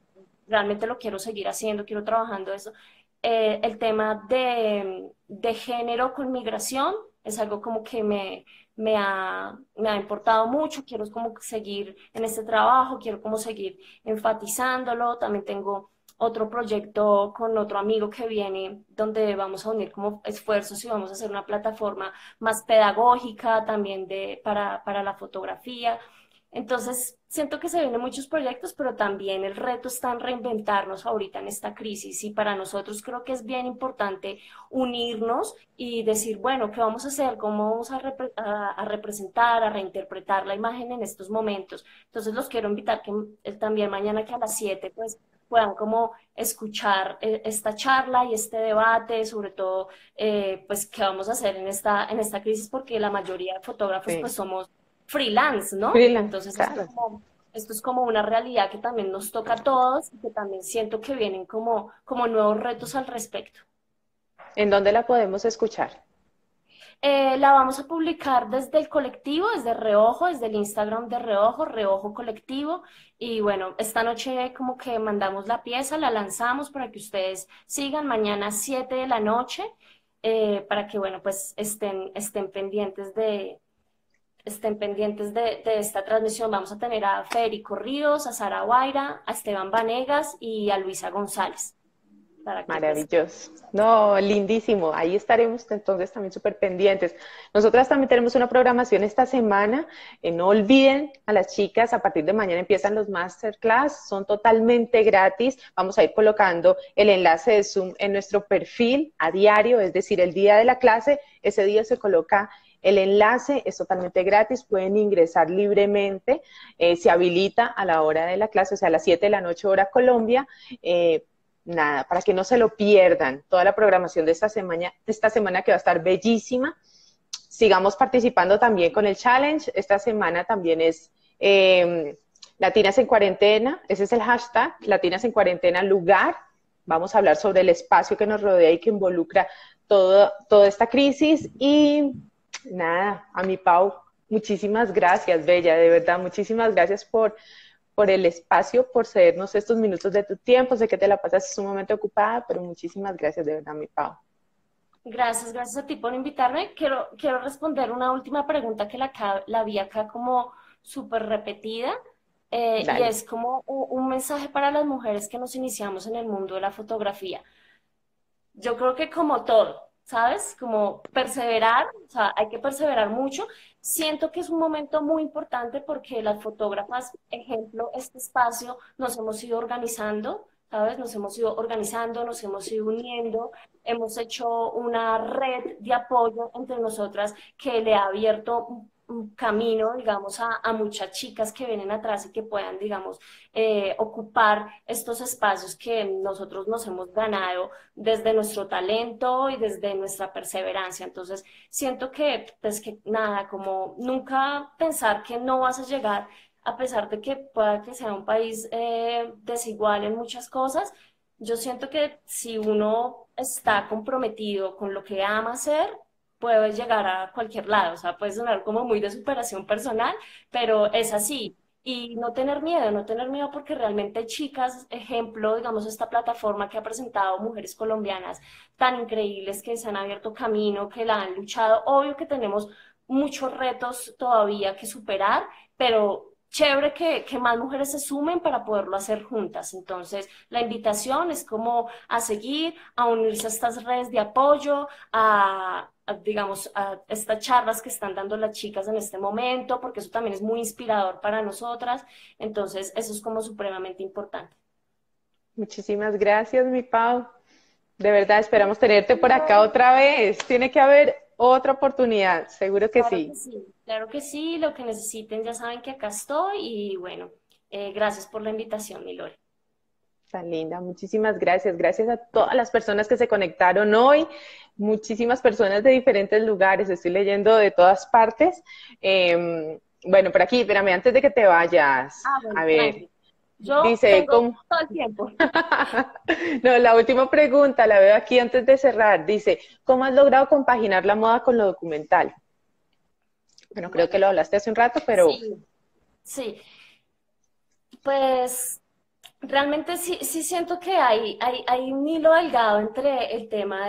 realmente lo quiero seguir haciendo, quiero trabajando eso. El tema de género con migración es algo como que me ha importado mucho, quiero como seguir en este trabajo, quiero como seguir enfatizándolo. También tengo otro proyecto con otro amigo que viene, donde vamos a unir como esfuerzos y vamos a hacer una plataforma más pedagógica también para la fotografía. Entonces, siento que se vienen muchos proyectos, pero también el reto está en reinventarnos ahorita en esta crisis, y para nosotros creo que es bien importante unirnos y decir, bueno, ¿qué vamos a hacer? ¿Cómo vamos a representar, a reinterpretar la imagen en estos momentos? Entonces, los quiero invitar que también mañana, que a las 7 pues puedan como escuchar esta charla y este debate, sobre todo, pues, qué vamos a hacer en esta crisis, porque la mayoría de fotógrafos Sí. pues somos freelance, ¿no? Freelance, Entonces claro. esto es como una realidad que también nos toca a todos, y que también siento que vienen como nuevos retos al respecto. ¿En dónde la podemos escuchar? La vamos a publicar desde el colectivo, desde Reojo, desde el Instagram de Reojo, Reojo Colectivo. Y bueno, esta noche como que mandamos la pieza, la lanzamos para que ustedes sigan mañana 7 de la noche, para que, bueno, pues estén pendientes de esta transmisión. Vamos a tener a Federico Ríos, a Sara Guaira, a Esteban Vanegas y a Luisa González, para que pues... Maravilloso. No, lindísimo. Ahí estaremos entonces también súper pendientes. Nosotras también tenemos una programación esta semana. No olviden a las chicas, a partir de mañana empiezan los masterclass, son totalmente gratis. Vamos a ir colocando el enlace de Zoom en nuestro perfil a diario, es decir, el día de la clase, ese día se coloca el enlace, es totalmente gratis, pueden ingresar libremente, se habilita a la hora de la clase, o sea, a las 7 de la noche hora Colombia. Nada, para que no se lo pierdan, toda la programación de esta semana que va a estar bellísima. Sigamos participando también con el challenge. Esta semana también es Latinas en Cuarentena, ese es el hashtag, Latinas en Cuarentena lugar. Vamos a hablar sobre el espacio que nos rodea y que involucra toda esta crisis. Y nada, a mi Pau, muchísimas gracias, Bella, de verdad, muchísimas gracias por el espacio, por cedernos estos minutos de tu tiempo. Sé que te la pasas sumamente ocupada, pero muchísimas gracias, de verdad, mi Pau. Gracias a ti por invitarme. Quiero responder una última pregunta que la vi acá como súper repetida, y Dale. es como un mensaje para las mujeres que nos iniciamos en el mundo de la fotografía. Yo creo que como todo, ¿sabes? Como perseverar, o sea, hay que perseverar mucho. Siento que es un momento muy importante porque las fotógrafas, ejemplo, este espacio, nos hemos ido organizando, ¿sabes? Nos hemos ido organizando, nos hemos ido uniendo, hemos hecho una red de apoyo entre nosotras que le ha abierto un camino, digamos, a muchas chicas que vienen atrás y que puedan, digamos, ocupar estos espacios que nosotros nos hemos ganado desde nuestro talento y desde nuestra perseverancia. Entonces, siento que, pues, que nada, como nunca pensar que no vas a llegar, a pesar de que pueda que sea un país desigual en muchas cosas. Yo siento que si uno está comprometido con lo que ama hacer, puede llegar a cualquier lado. O sea, puede sonar como muy de superación personal, pero es así. Y no tener miedo, porque realmente hay chicas, ejemplo, digamos, esta plataforma que ha presentado mujeres colombianas tan increíbles que se han abierto camino, que la han luchado. Obvio que tenemos muchos retos todavía que superar, pero chévere que más mujeres se sumen para poderlo hacer juntas. Entonces, la invitación es como a seguir, a unirse a estas redes de apoyo, digamos, a estas charlas que están dando las chicas en este momento, porque eso también es muy inspirador para nosotras. Entonces, eso es como supremamente importante. Muchísimas gracias, mi Pau. De verdad, esperamos tenerte por acá otra vez. Tiene que haber otra oportunidad, seguro que Claro que sí. sí, claro que sí, lo que necesiten ya saben que acá estoy. Y bueno, gracias por la invitación, mi Lore. Tan linda, muchísimas gracias. Gracias a todas las personas que se conectaron hoy, muchísimas personas de diferentes lugares, estoy leyendo de todas partes. Bueno, por aquí, espérame, antes de que te vayas, Bueno, a ver, tranqui. Yo dice, tengo ¿cómo? todo el tiempo. No, la última pregunta, la veo aquí antes de cerrar, dice, ¿cómo has logrado compaginar la moda con lo documental? Bueno, creo que Bueno, lo hablaste hace un rato, pero sí, sí. Pues Realmente sí, sí siento que hay un hilo delgado entre el tema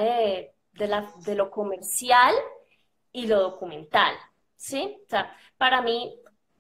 de lo comercial y lo documental, ¿sí? O sea, para mí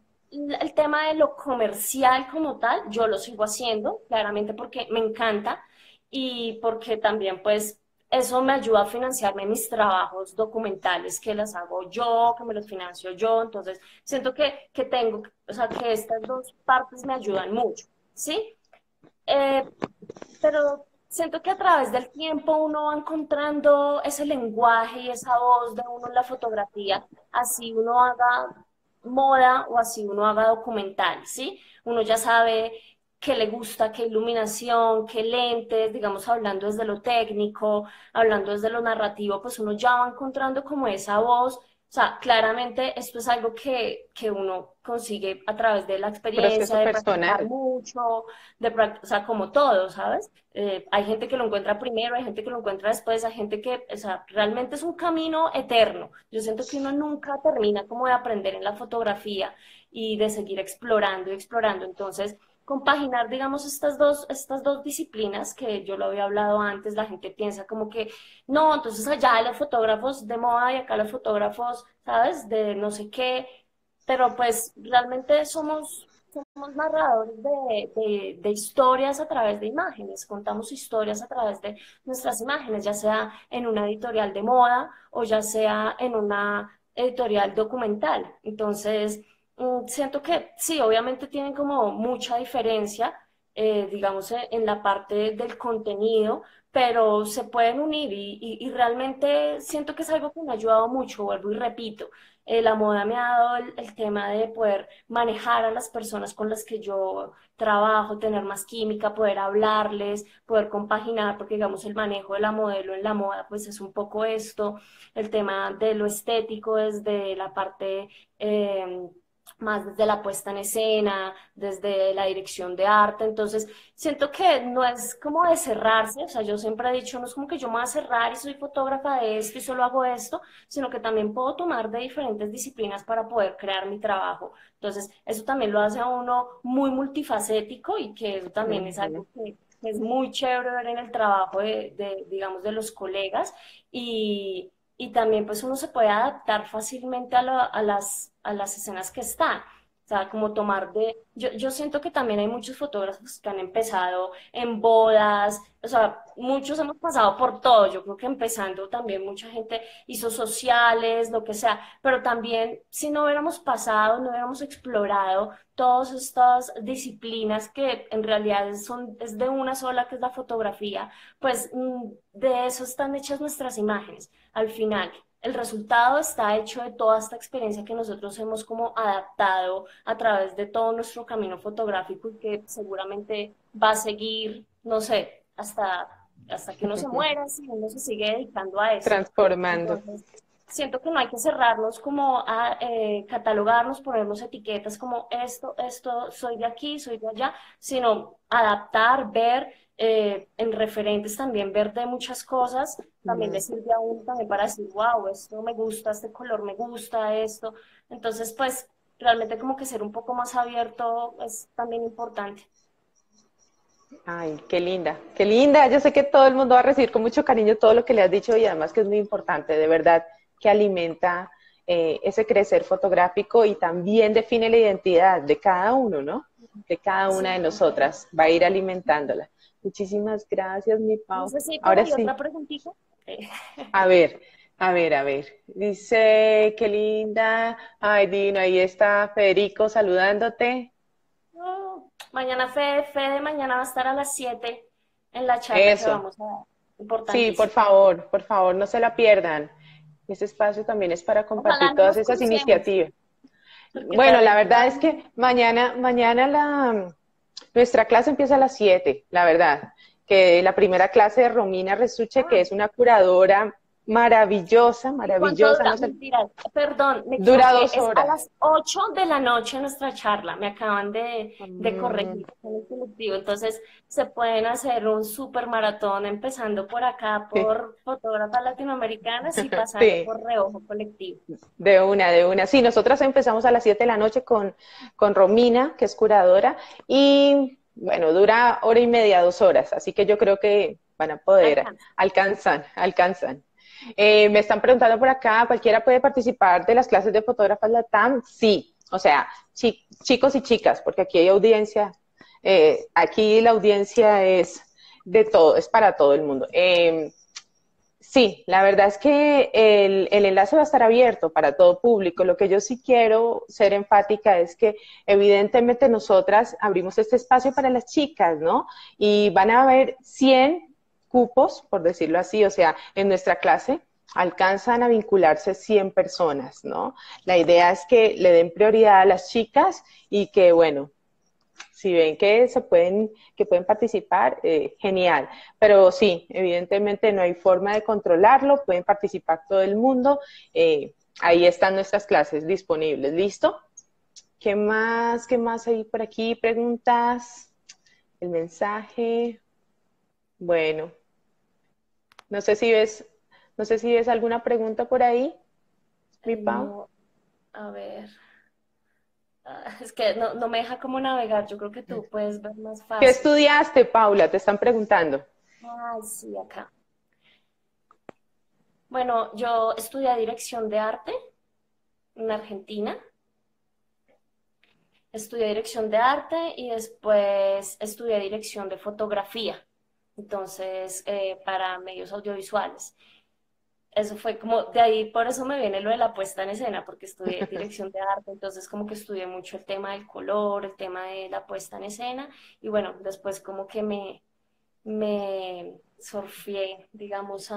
el tema de lo comercial como tal, yo lo sigo haciendo, claramente porque me encanta y porque también pues eso me ayuda a financiarme mis trabajos documentales que las hago yo, que me los financio yo, entonces siento que tengo, o sea, que estas dos partes me ayudan mucho, ¿sí? Eh, pero siento que a través del tiempo uno va encontrando ese lenguaje y esa voz de uno en la fotografía, así uno haga moda o así uno haga documental, ¿sí? Uno ya sabe qué le gusta, qué iluminación, qué lentes, digamos, hablando desde lo técnico, hablando desde lo narrativo, pues uno ya va encontrando como esa voz. O sea, claramente esto es algo que uno consigue a través de la experiencia, Proceso de practicar personal. mucho, o sea, como todo, ¿sabes? Hay gente que lo encuentra primero, hay gente que lo encuentra después, hay gente que, o sea, realmente es un camino eterno. Yo siento que uno nunca termina como de aprender en la fotografía y de seguir explorando y explorando. Entonces, compaginar, digamos, estas dos disciplinas que yo lo había hablado antes, la gente piensa como que, no, entonces allá hay los fotógrafos de moda y acá los fotógrafos, ¿sabes? De no sé qué, pero pues realmente somos narradores de historias a través de imágenes, contamos historias a través de nuestras imágenes, ya sea en una editorial de moda o ya sea en una editorial documental. Entonces, siento que sí, obviamente tienen como mucha diferencia, digamos, en la parte del contenido, pero se pueden unir y realmente siento que es algo que me ha ayudado mucho, vuelvo y repito. La moda me ha dado el tema de poder manejar a las personas con las que yo trabajo, tener más química, poder hablarles, poder compaginar, porque digamos el manejo de la modelo en la moda, pues es un poco esto, el tema de lo estético desde la parte más desde la puesta en escena, desde la dirección de arte, entonces siento que no es como de cerrarse, o sea, yo siempre he dicho, no es como que yo me voy a cerrar y soy fotógrafa de esto y solo hago esto, sino que también puedo tomar de diferentes disciplinas para poder crear mi trabajo. Entonces, eso también lo hace a uno muy multifacético y que eso también es Ujú. algo que es muy chévere ver en el trabajo digamos, de los colegas y también pues uno se puede adaptar fácilmente a las escenas que están. O sea, como tomar yo siento que también hay muchos fotógrafos que han empezado en bodas, o sea, muchos hemos pasado por todo, yo creo que empezando también mucha gente hizo sociales, lo que sea, pero también si no hubiéramos pasado, no hubiéramos explorado todas estas disciplinas que en realidad es de una sola, que es la fotografía, pues de eso están hechas nuestras imágenes. Al final, el resultado está hecho de toda esta experiencia que nosotros hemos como adaptado a través de todo nuestro camino fotográfico y que seguramente va a seguir, no sé, hasta que uno se muera, si uno se sigue dedicando a esto. Transformando. Entonces, siento que no hay que cerrarnos como a catalogarnos, ponernos etiquetas como esto, soy de aquí, soy de allá, sino adaptar, ver en referentes también, ver de muchas cosas, también le Mm. sirve a uno también para decir, wow, esto me gusta, este color me gusta, esto. Entonces, pues, realmente como que ser un poco más abierto es también importante. Ay, qué linda, qué linda. Yo sé que todo el mundo va a recibir con mucho cariño todo lo que le has dicho y además que es muy importante, de verdad, que alimenta ese crecer fotográfico y también define la identidad de cada uno, ¿no? De cada una Sí, de total. nosotras, va a ir alimentándola. Muchísimas gracias, mi No Pau. sé si por Ahora ahí sí, otra preguntita. a ver, a ver, a ver. Dice, qué linda. Ay, Dino, ahí está Federico saludándote. No, mañana Fede, mañana va a estar a las 7 en la charla que Eso. vamos a dar. Sí, Importantísimo. por favor, no se la pierdan. Ese espacio también es para Ojalá compartir no todas nos esas crucemos, iniciativas. porque Bueno, la realmente verdad es que nuestra clase empieza a las 7, la verdad. Que la primera clase de Romina Resuche, que ah, es una curadora maravillosa, ¿y cuánto maravillosa, dura? no sé, Mentiras, perdón, me dura equivoqué. dos Es a horas. las 8 de la noche nuestra charla. Me acaban de Mm, corregir en el colectivo. Entonces, se pueden hacer un super maratón empezando por acá, sí, por fotógrafas latinoamericanas y pasando sí. por reojo colectivo. De una, de una. Sí, nosotras empezamos a las 7 de la noche con Romina, que es curadora, y Bueno, dura hora y media, 2 horas, así que yo creo que van a poder, Alcanza. alcanzan. Me están preguntando por acá, ¿cualquiera puede participar de las clases de fotógrafas LATAM? Sí, o sea, chicos y chicas, porque aquí hay audiencia, aquí la audiencia es de todo, es para todo el mundo. Sí, la verdad es que el enlace va a estar abierto para todo público. Lo que yo sí quiero ser enfática es que evidentemente nosotras abrimos este espacio para las chicas, ¿no? Y van a haber 100 cupos, por decirlo así, o sea, en nuestra clase alcanzan a vincularse 100 personas, ¿no? La idea es que le den prioridad a las chicas y que, bueno, si ven que que pueden participar, genial. Pero sí, evidentemente no hay forma de controlarlo, pueden participar todo el mundo. Ahí están nuestras clases disponibles. ¿Listo? ¿Qué más? ¿Qué más hay por aquí? ¿Preguntas? ¿El mensaje? Bueno, no sé si ves, no sé si ves alguna pregunta por ahí, mi Pau. No, a ver. Es que no me deja como navegar. Yo creo que tú puedes ver más ¿Qué fácil. estudiaste, Paula? Te están preguntando. Ay, sí, acá. Bueno, yo estudié dirección de arte en Argentina. Estudié dirección de arte y después estudié dirección de fotografía. Entonces, para medios audiovisuales. Eso fue como, de ahí por eso me viene lo de la puesta en escena, porque estudié dirección de arte, entonces como que estudié mucho el tema del color, el tema de la puesta en escena, y bueno, después como que me surfé, digamos,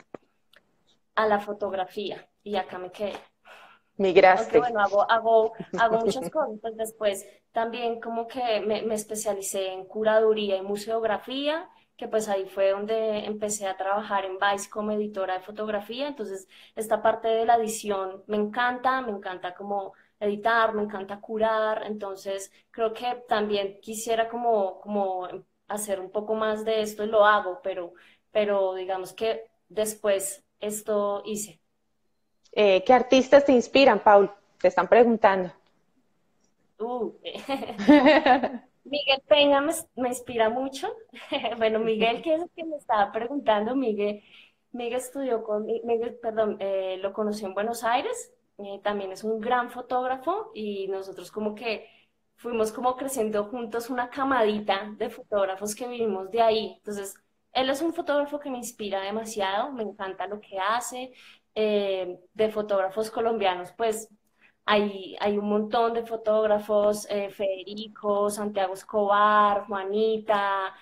a la fotografía, y acá me quedé. Aunque Migraste. bueno, hago muchas cosas. Pues después también como que me especialicé en curaduría y museografía, que pues ahí fue donde empecé a trabajar en Vice como editora de fotografía. Entonces, esta parte de la edición me encanta como editar, me encanta curar. Entonces, creo que también quisiera como hacer un poco más de esto y lo hago, pero digamos que después esto hice. ¿Qué artistas te inspiran, Paul? Te están preguntando. Uh, Miguel Peña me inspira mucho. Bueno, Miguel, que es el que me estaba preguntando, Miguel estudió Miguel, perdón, lo conocí en Buenos Aires, también es un gran fotógrafo y nosotros como que fuimos como creciendo juntos una camadita de fotógrafos que vivimos de ahí. Entonces, él es un fotógrafo que me inspira demasiado, me encanta lo que hace. De fotógrafos colombianos, pues hay un montón de fotógrafos, Federico, Santiago Escobar, Juanita,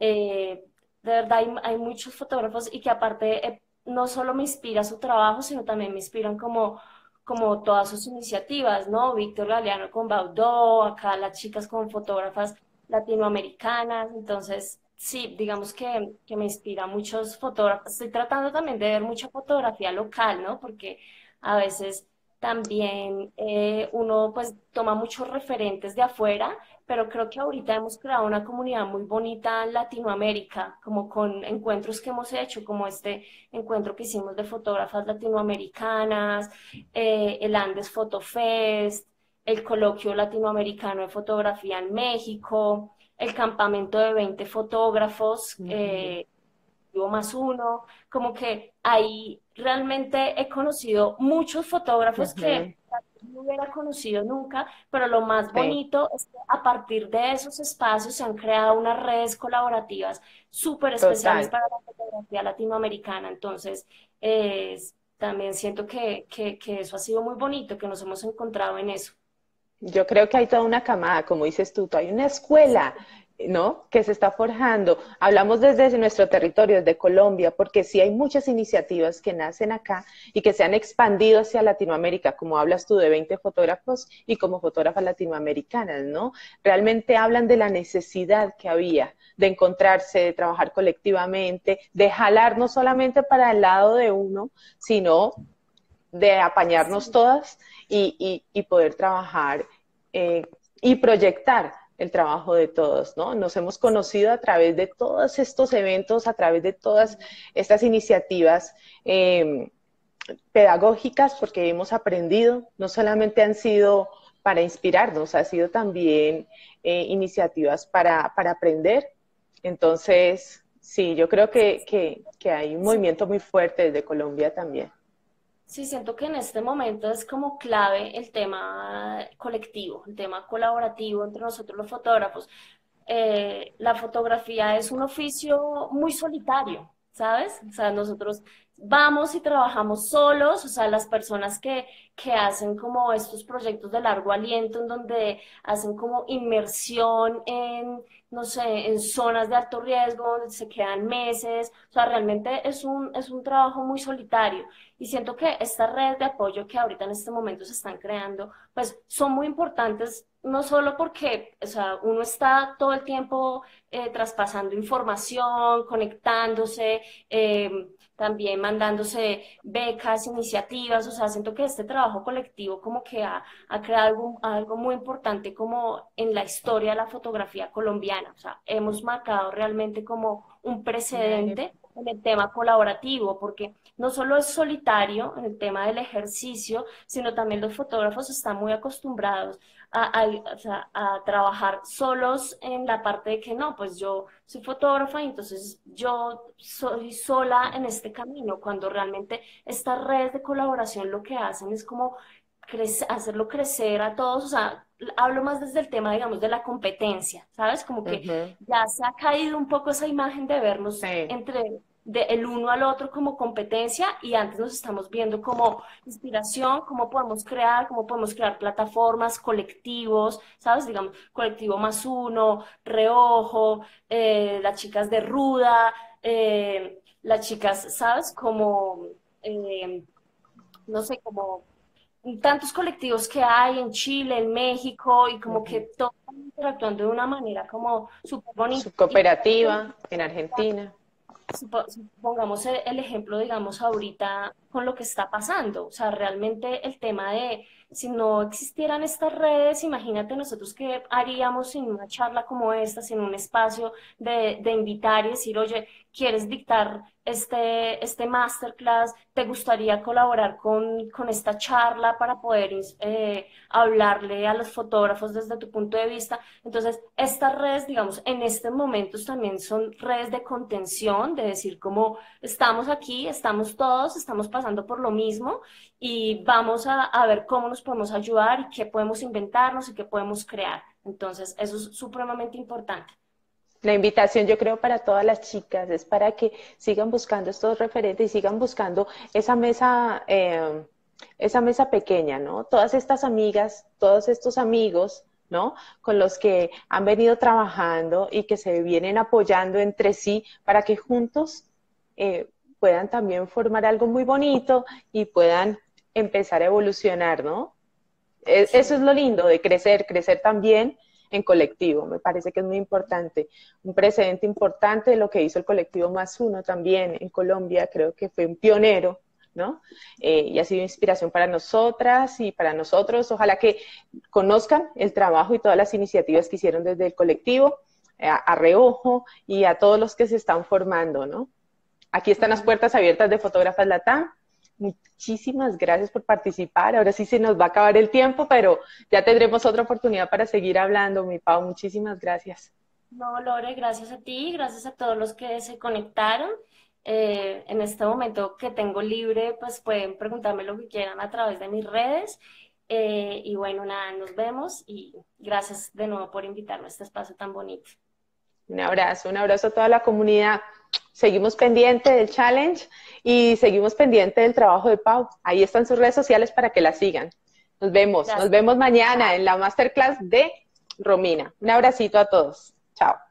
de verdad hay muchos fotógrafos y que aparte no solo me inspira su trabajo, sino también me inspiran como todas sus iniciativas, ¿no? Víctor Galeano con Baudó, acá las chicas con fotógrafas latinoamericanas, entonces sí, digamos que me inspira muchos fotógrafos. Estoy tratando también de ver mucha fotografía local, ¿no? Porque a veces también uno pues toma muchos referentes de afuera, pero creo que ahorita hemos creado una comunidad muy bonita en Latinoamérica, como con encuentros que hemos hecho, como este encuentro que hicimos de fotógrafas latinoamericanas, el Andes Photo Fest, el coloquio latinoamericano de fotografía en México, el campamento de 20 fotógrafos. Ujú, Yo más uno, como que ahí realmente he conocido muchos fotógrafos ujú, que no hubiera conocido nunca, pero lo más sí, bonito es que a partir de esos espacios se han creado unas redes colaborativas súper especiales total. para la fotografía latinoamericana. Entonces, también siento que eso ha sido muy bonito, que nos hemos encontrado en eso. Yo creo que hay toda una camada, como dices tú, hay una escuela, ¿no? Que se está forjando. Hablamos desde nuestro territorio, desde Colombia, porque sí hay muchas iniciativas que nacen acá y que se han expandido hacia Latinoamérica, como hablas tú de 20 fotógrafos y como fotógrafas latinoamericanas, ¿no? Realmente hablan de la necesidad que había de encontrarse, de trabajar colectivamente, de jalar no solamente para el lado de uno, sino de apañarnos Sí. todas y poder trabajar eh, y proyectar el trabajo de todos, ¿no? Nos hemos conocido a través de todos estos eventos, a través de todas estas iniciativas pedagógicas, porque hemos aprendido, no solamente han sido para inspirarnos, ha sido también iniciativas para aprender. Entonces, sí, yo creo que hay un Sí, movimiento muy fuerte desde Colombia también. sí, siento que en este momento es como clave el tema colectivo, el tema colaborativo entre nosotros los fotógrafos. La fotografía es un oficio muy solitario, ¿sabes? O sea, nosotros vamos y trabajamos solos, o sea, las personas que hacen como estos proyectos de largo aliento, en donde hacen como inmersión en, no sé, en zonas de alto riesgo, donde se quedan meses, o sea, realmente es un trabajo muy solitario. Y siento que estas redes de apoyo que ahorita en este momento se están creando, pues son muy importantes, no solo porque, o sea, uno está todo el tiempo traspasando información, conectándose, también mandándose becas, iniciativas, o sea, siento que este trabajo colectivo como que ha creado algo muy importante como en la historia de la fotografía colombiana, o sea, hemos marcado realmente como un Dale. precedente en el tema colaborativo, porque no solo es solitario en el tema del ejercicio, sino también los fotógrafos están muy acostumbrados o sea, a trabajar solos en la parte de que no, pues yo soy fotógrafa y entonces yo soy sola en este camino, cuando realmente estas redes de colaboración lo que hacen es como hacerlo crecer a todos, o sea, hablo más desde el tema, digamos, de la competencia, ¿sabes? Como que Ujú. ya se ha caído un poco esa imagen de vernos Sí. entre el uno al otro como competencia y antes nos estamos viendo como inspiración, cómo podemos crear plataformas, colectivos, ¿sabes? Digamos, colectivo más uno, Reojo, las chicas de Ruda, las chicas, ¿sabes? Como, eh, no sé, como tantos colectivos que hay en Chile, en México, y como que Ujú. todos están interactuando de una manera como súper bonita. Su Y cooperativa en Argentina. pongamos el ejemplo, digamos, ahorita con lo que está pasando. O sea, realmente el tema de si no existieran estas redes, imagínate nosotros qué haríamos en una charla como esta, en un espacio de invitar y decir, oye, ¿quieres dictar este masterclass? ¿Te gustaría colaborar con esta charla para poder hablarle a los fotógrafos desde tu punto de vista? Entonces, estas redes, digamos, en estos momentos también son redes de contención, de decir como estamos aquí, estamos todos, estamos pasando por lo mismo y vamos a ver cómo nos podemos ayudar y qué podemos inventarnos y qué podemos crear. Entonces, eso es supremamente importante. La invitación, yo creo, para todas las chicas es para que sigan buscando estos referentes y sigan buscando esa mesa pequeña, ¿no? Todas estas amigas, todos estos amigos, ¿no? Con los que han venido trabajando y que se vienen apoyando entre sí para que juntos eh, puedan también formar algo muy bonito y puedan empezar a evolucionar, ¿no? Eso es Sí. lo lindo de crecer, crecer también en colectivo. Me parece que es muy importante. Un precedente importante de lo que hizo el colectivo Más Uno también en Colombia, creo que fue un pionero, ¿no? Y ha sido inspiración para nosotras y para nosotros. Ojalá que conozcan el trabajo y todas las iniciativas que hicieron desde el colectivo, a Reojo y a todos los que se están formando, ¿no? Aquí están las Ujú. puertas abiertas de Fotógrafas Latam. Muchísimas gracias por participar. Ahora sí se nos va a acabar el tiempo, pero ya tendremos otra oportunidad para seguir hablando, mi Pau. Muchísimas gracias. No, Lore, gracias a ti, gracias a todos los que se conectaron. En este momento que tengo libre, pues pueden preguntarme lo que quieran a través de mis redes. Y bueno, nada, nos vemos y gracias de nuevo por invitarme a este espacio tan bonito. Un abrazo a toda la comunidad. Seguimos pendiente del challenge y seguimos pendiente del trabajo de Pau. Ahí están sus redes sociales para que la sigan. Nos Gracias. vemos mañana en la masterclass de Romina. Un abracito a todos. Chao.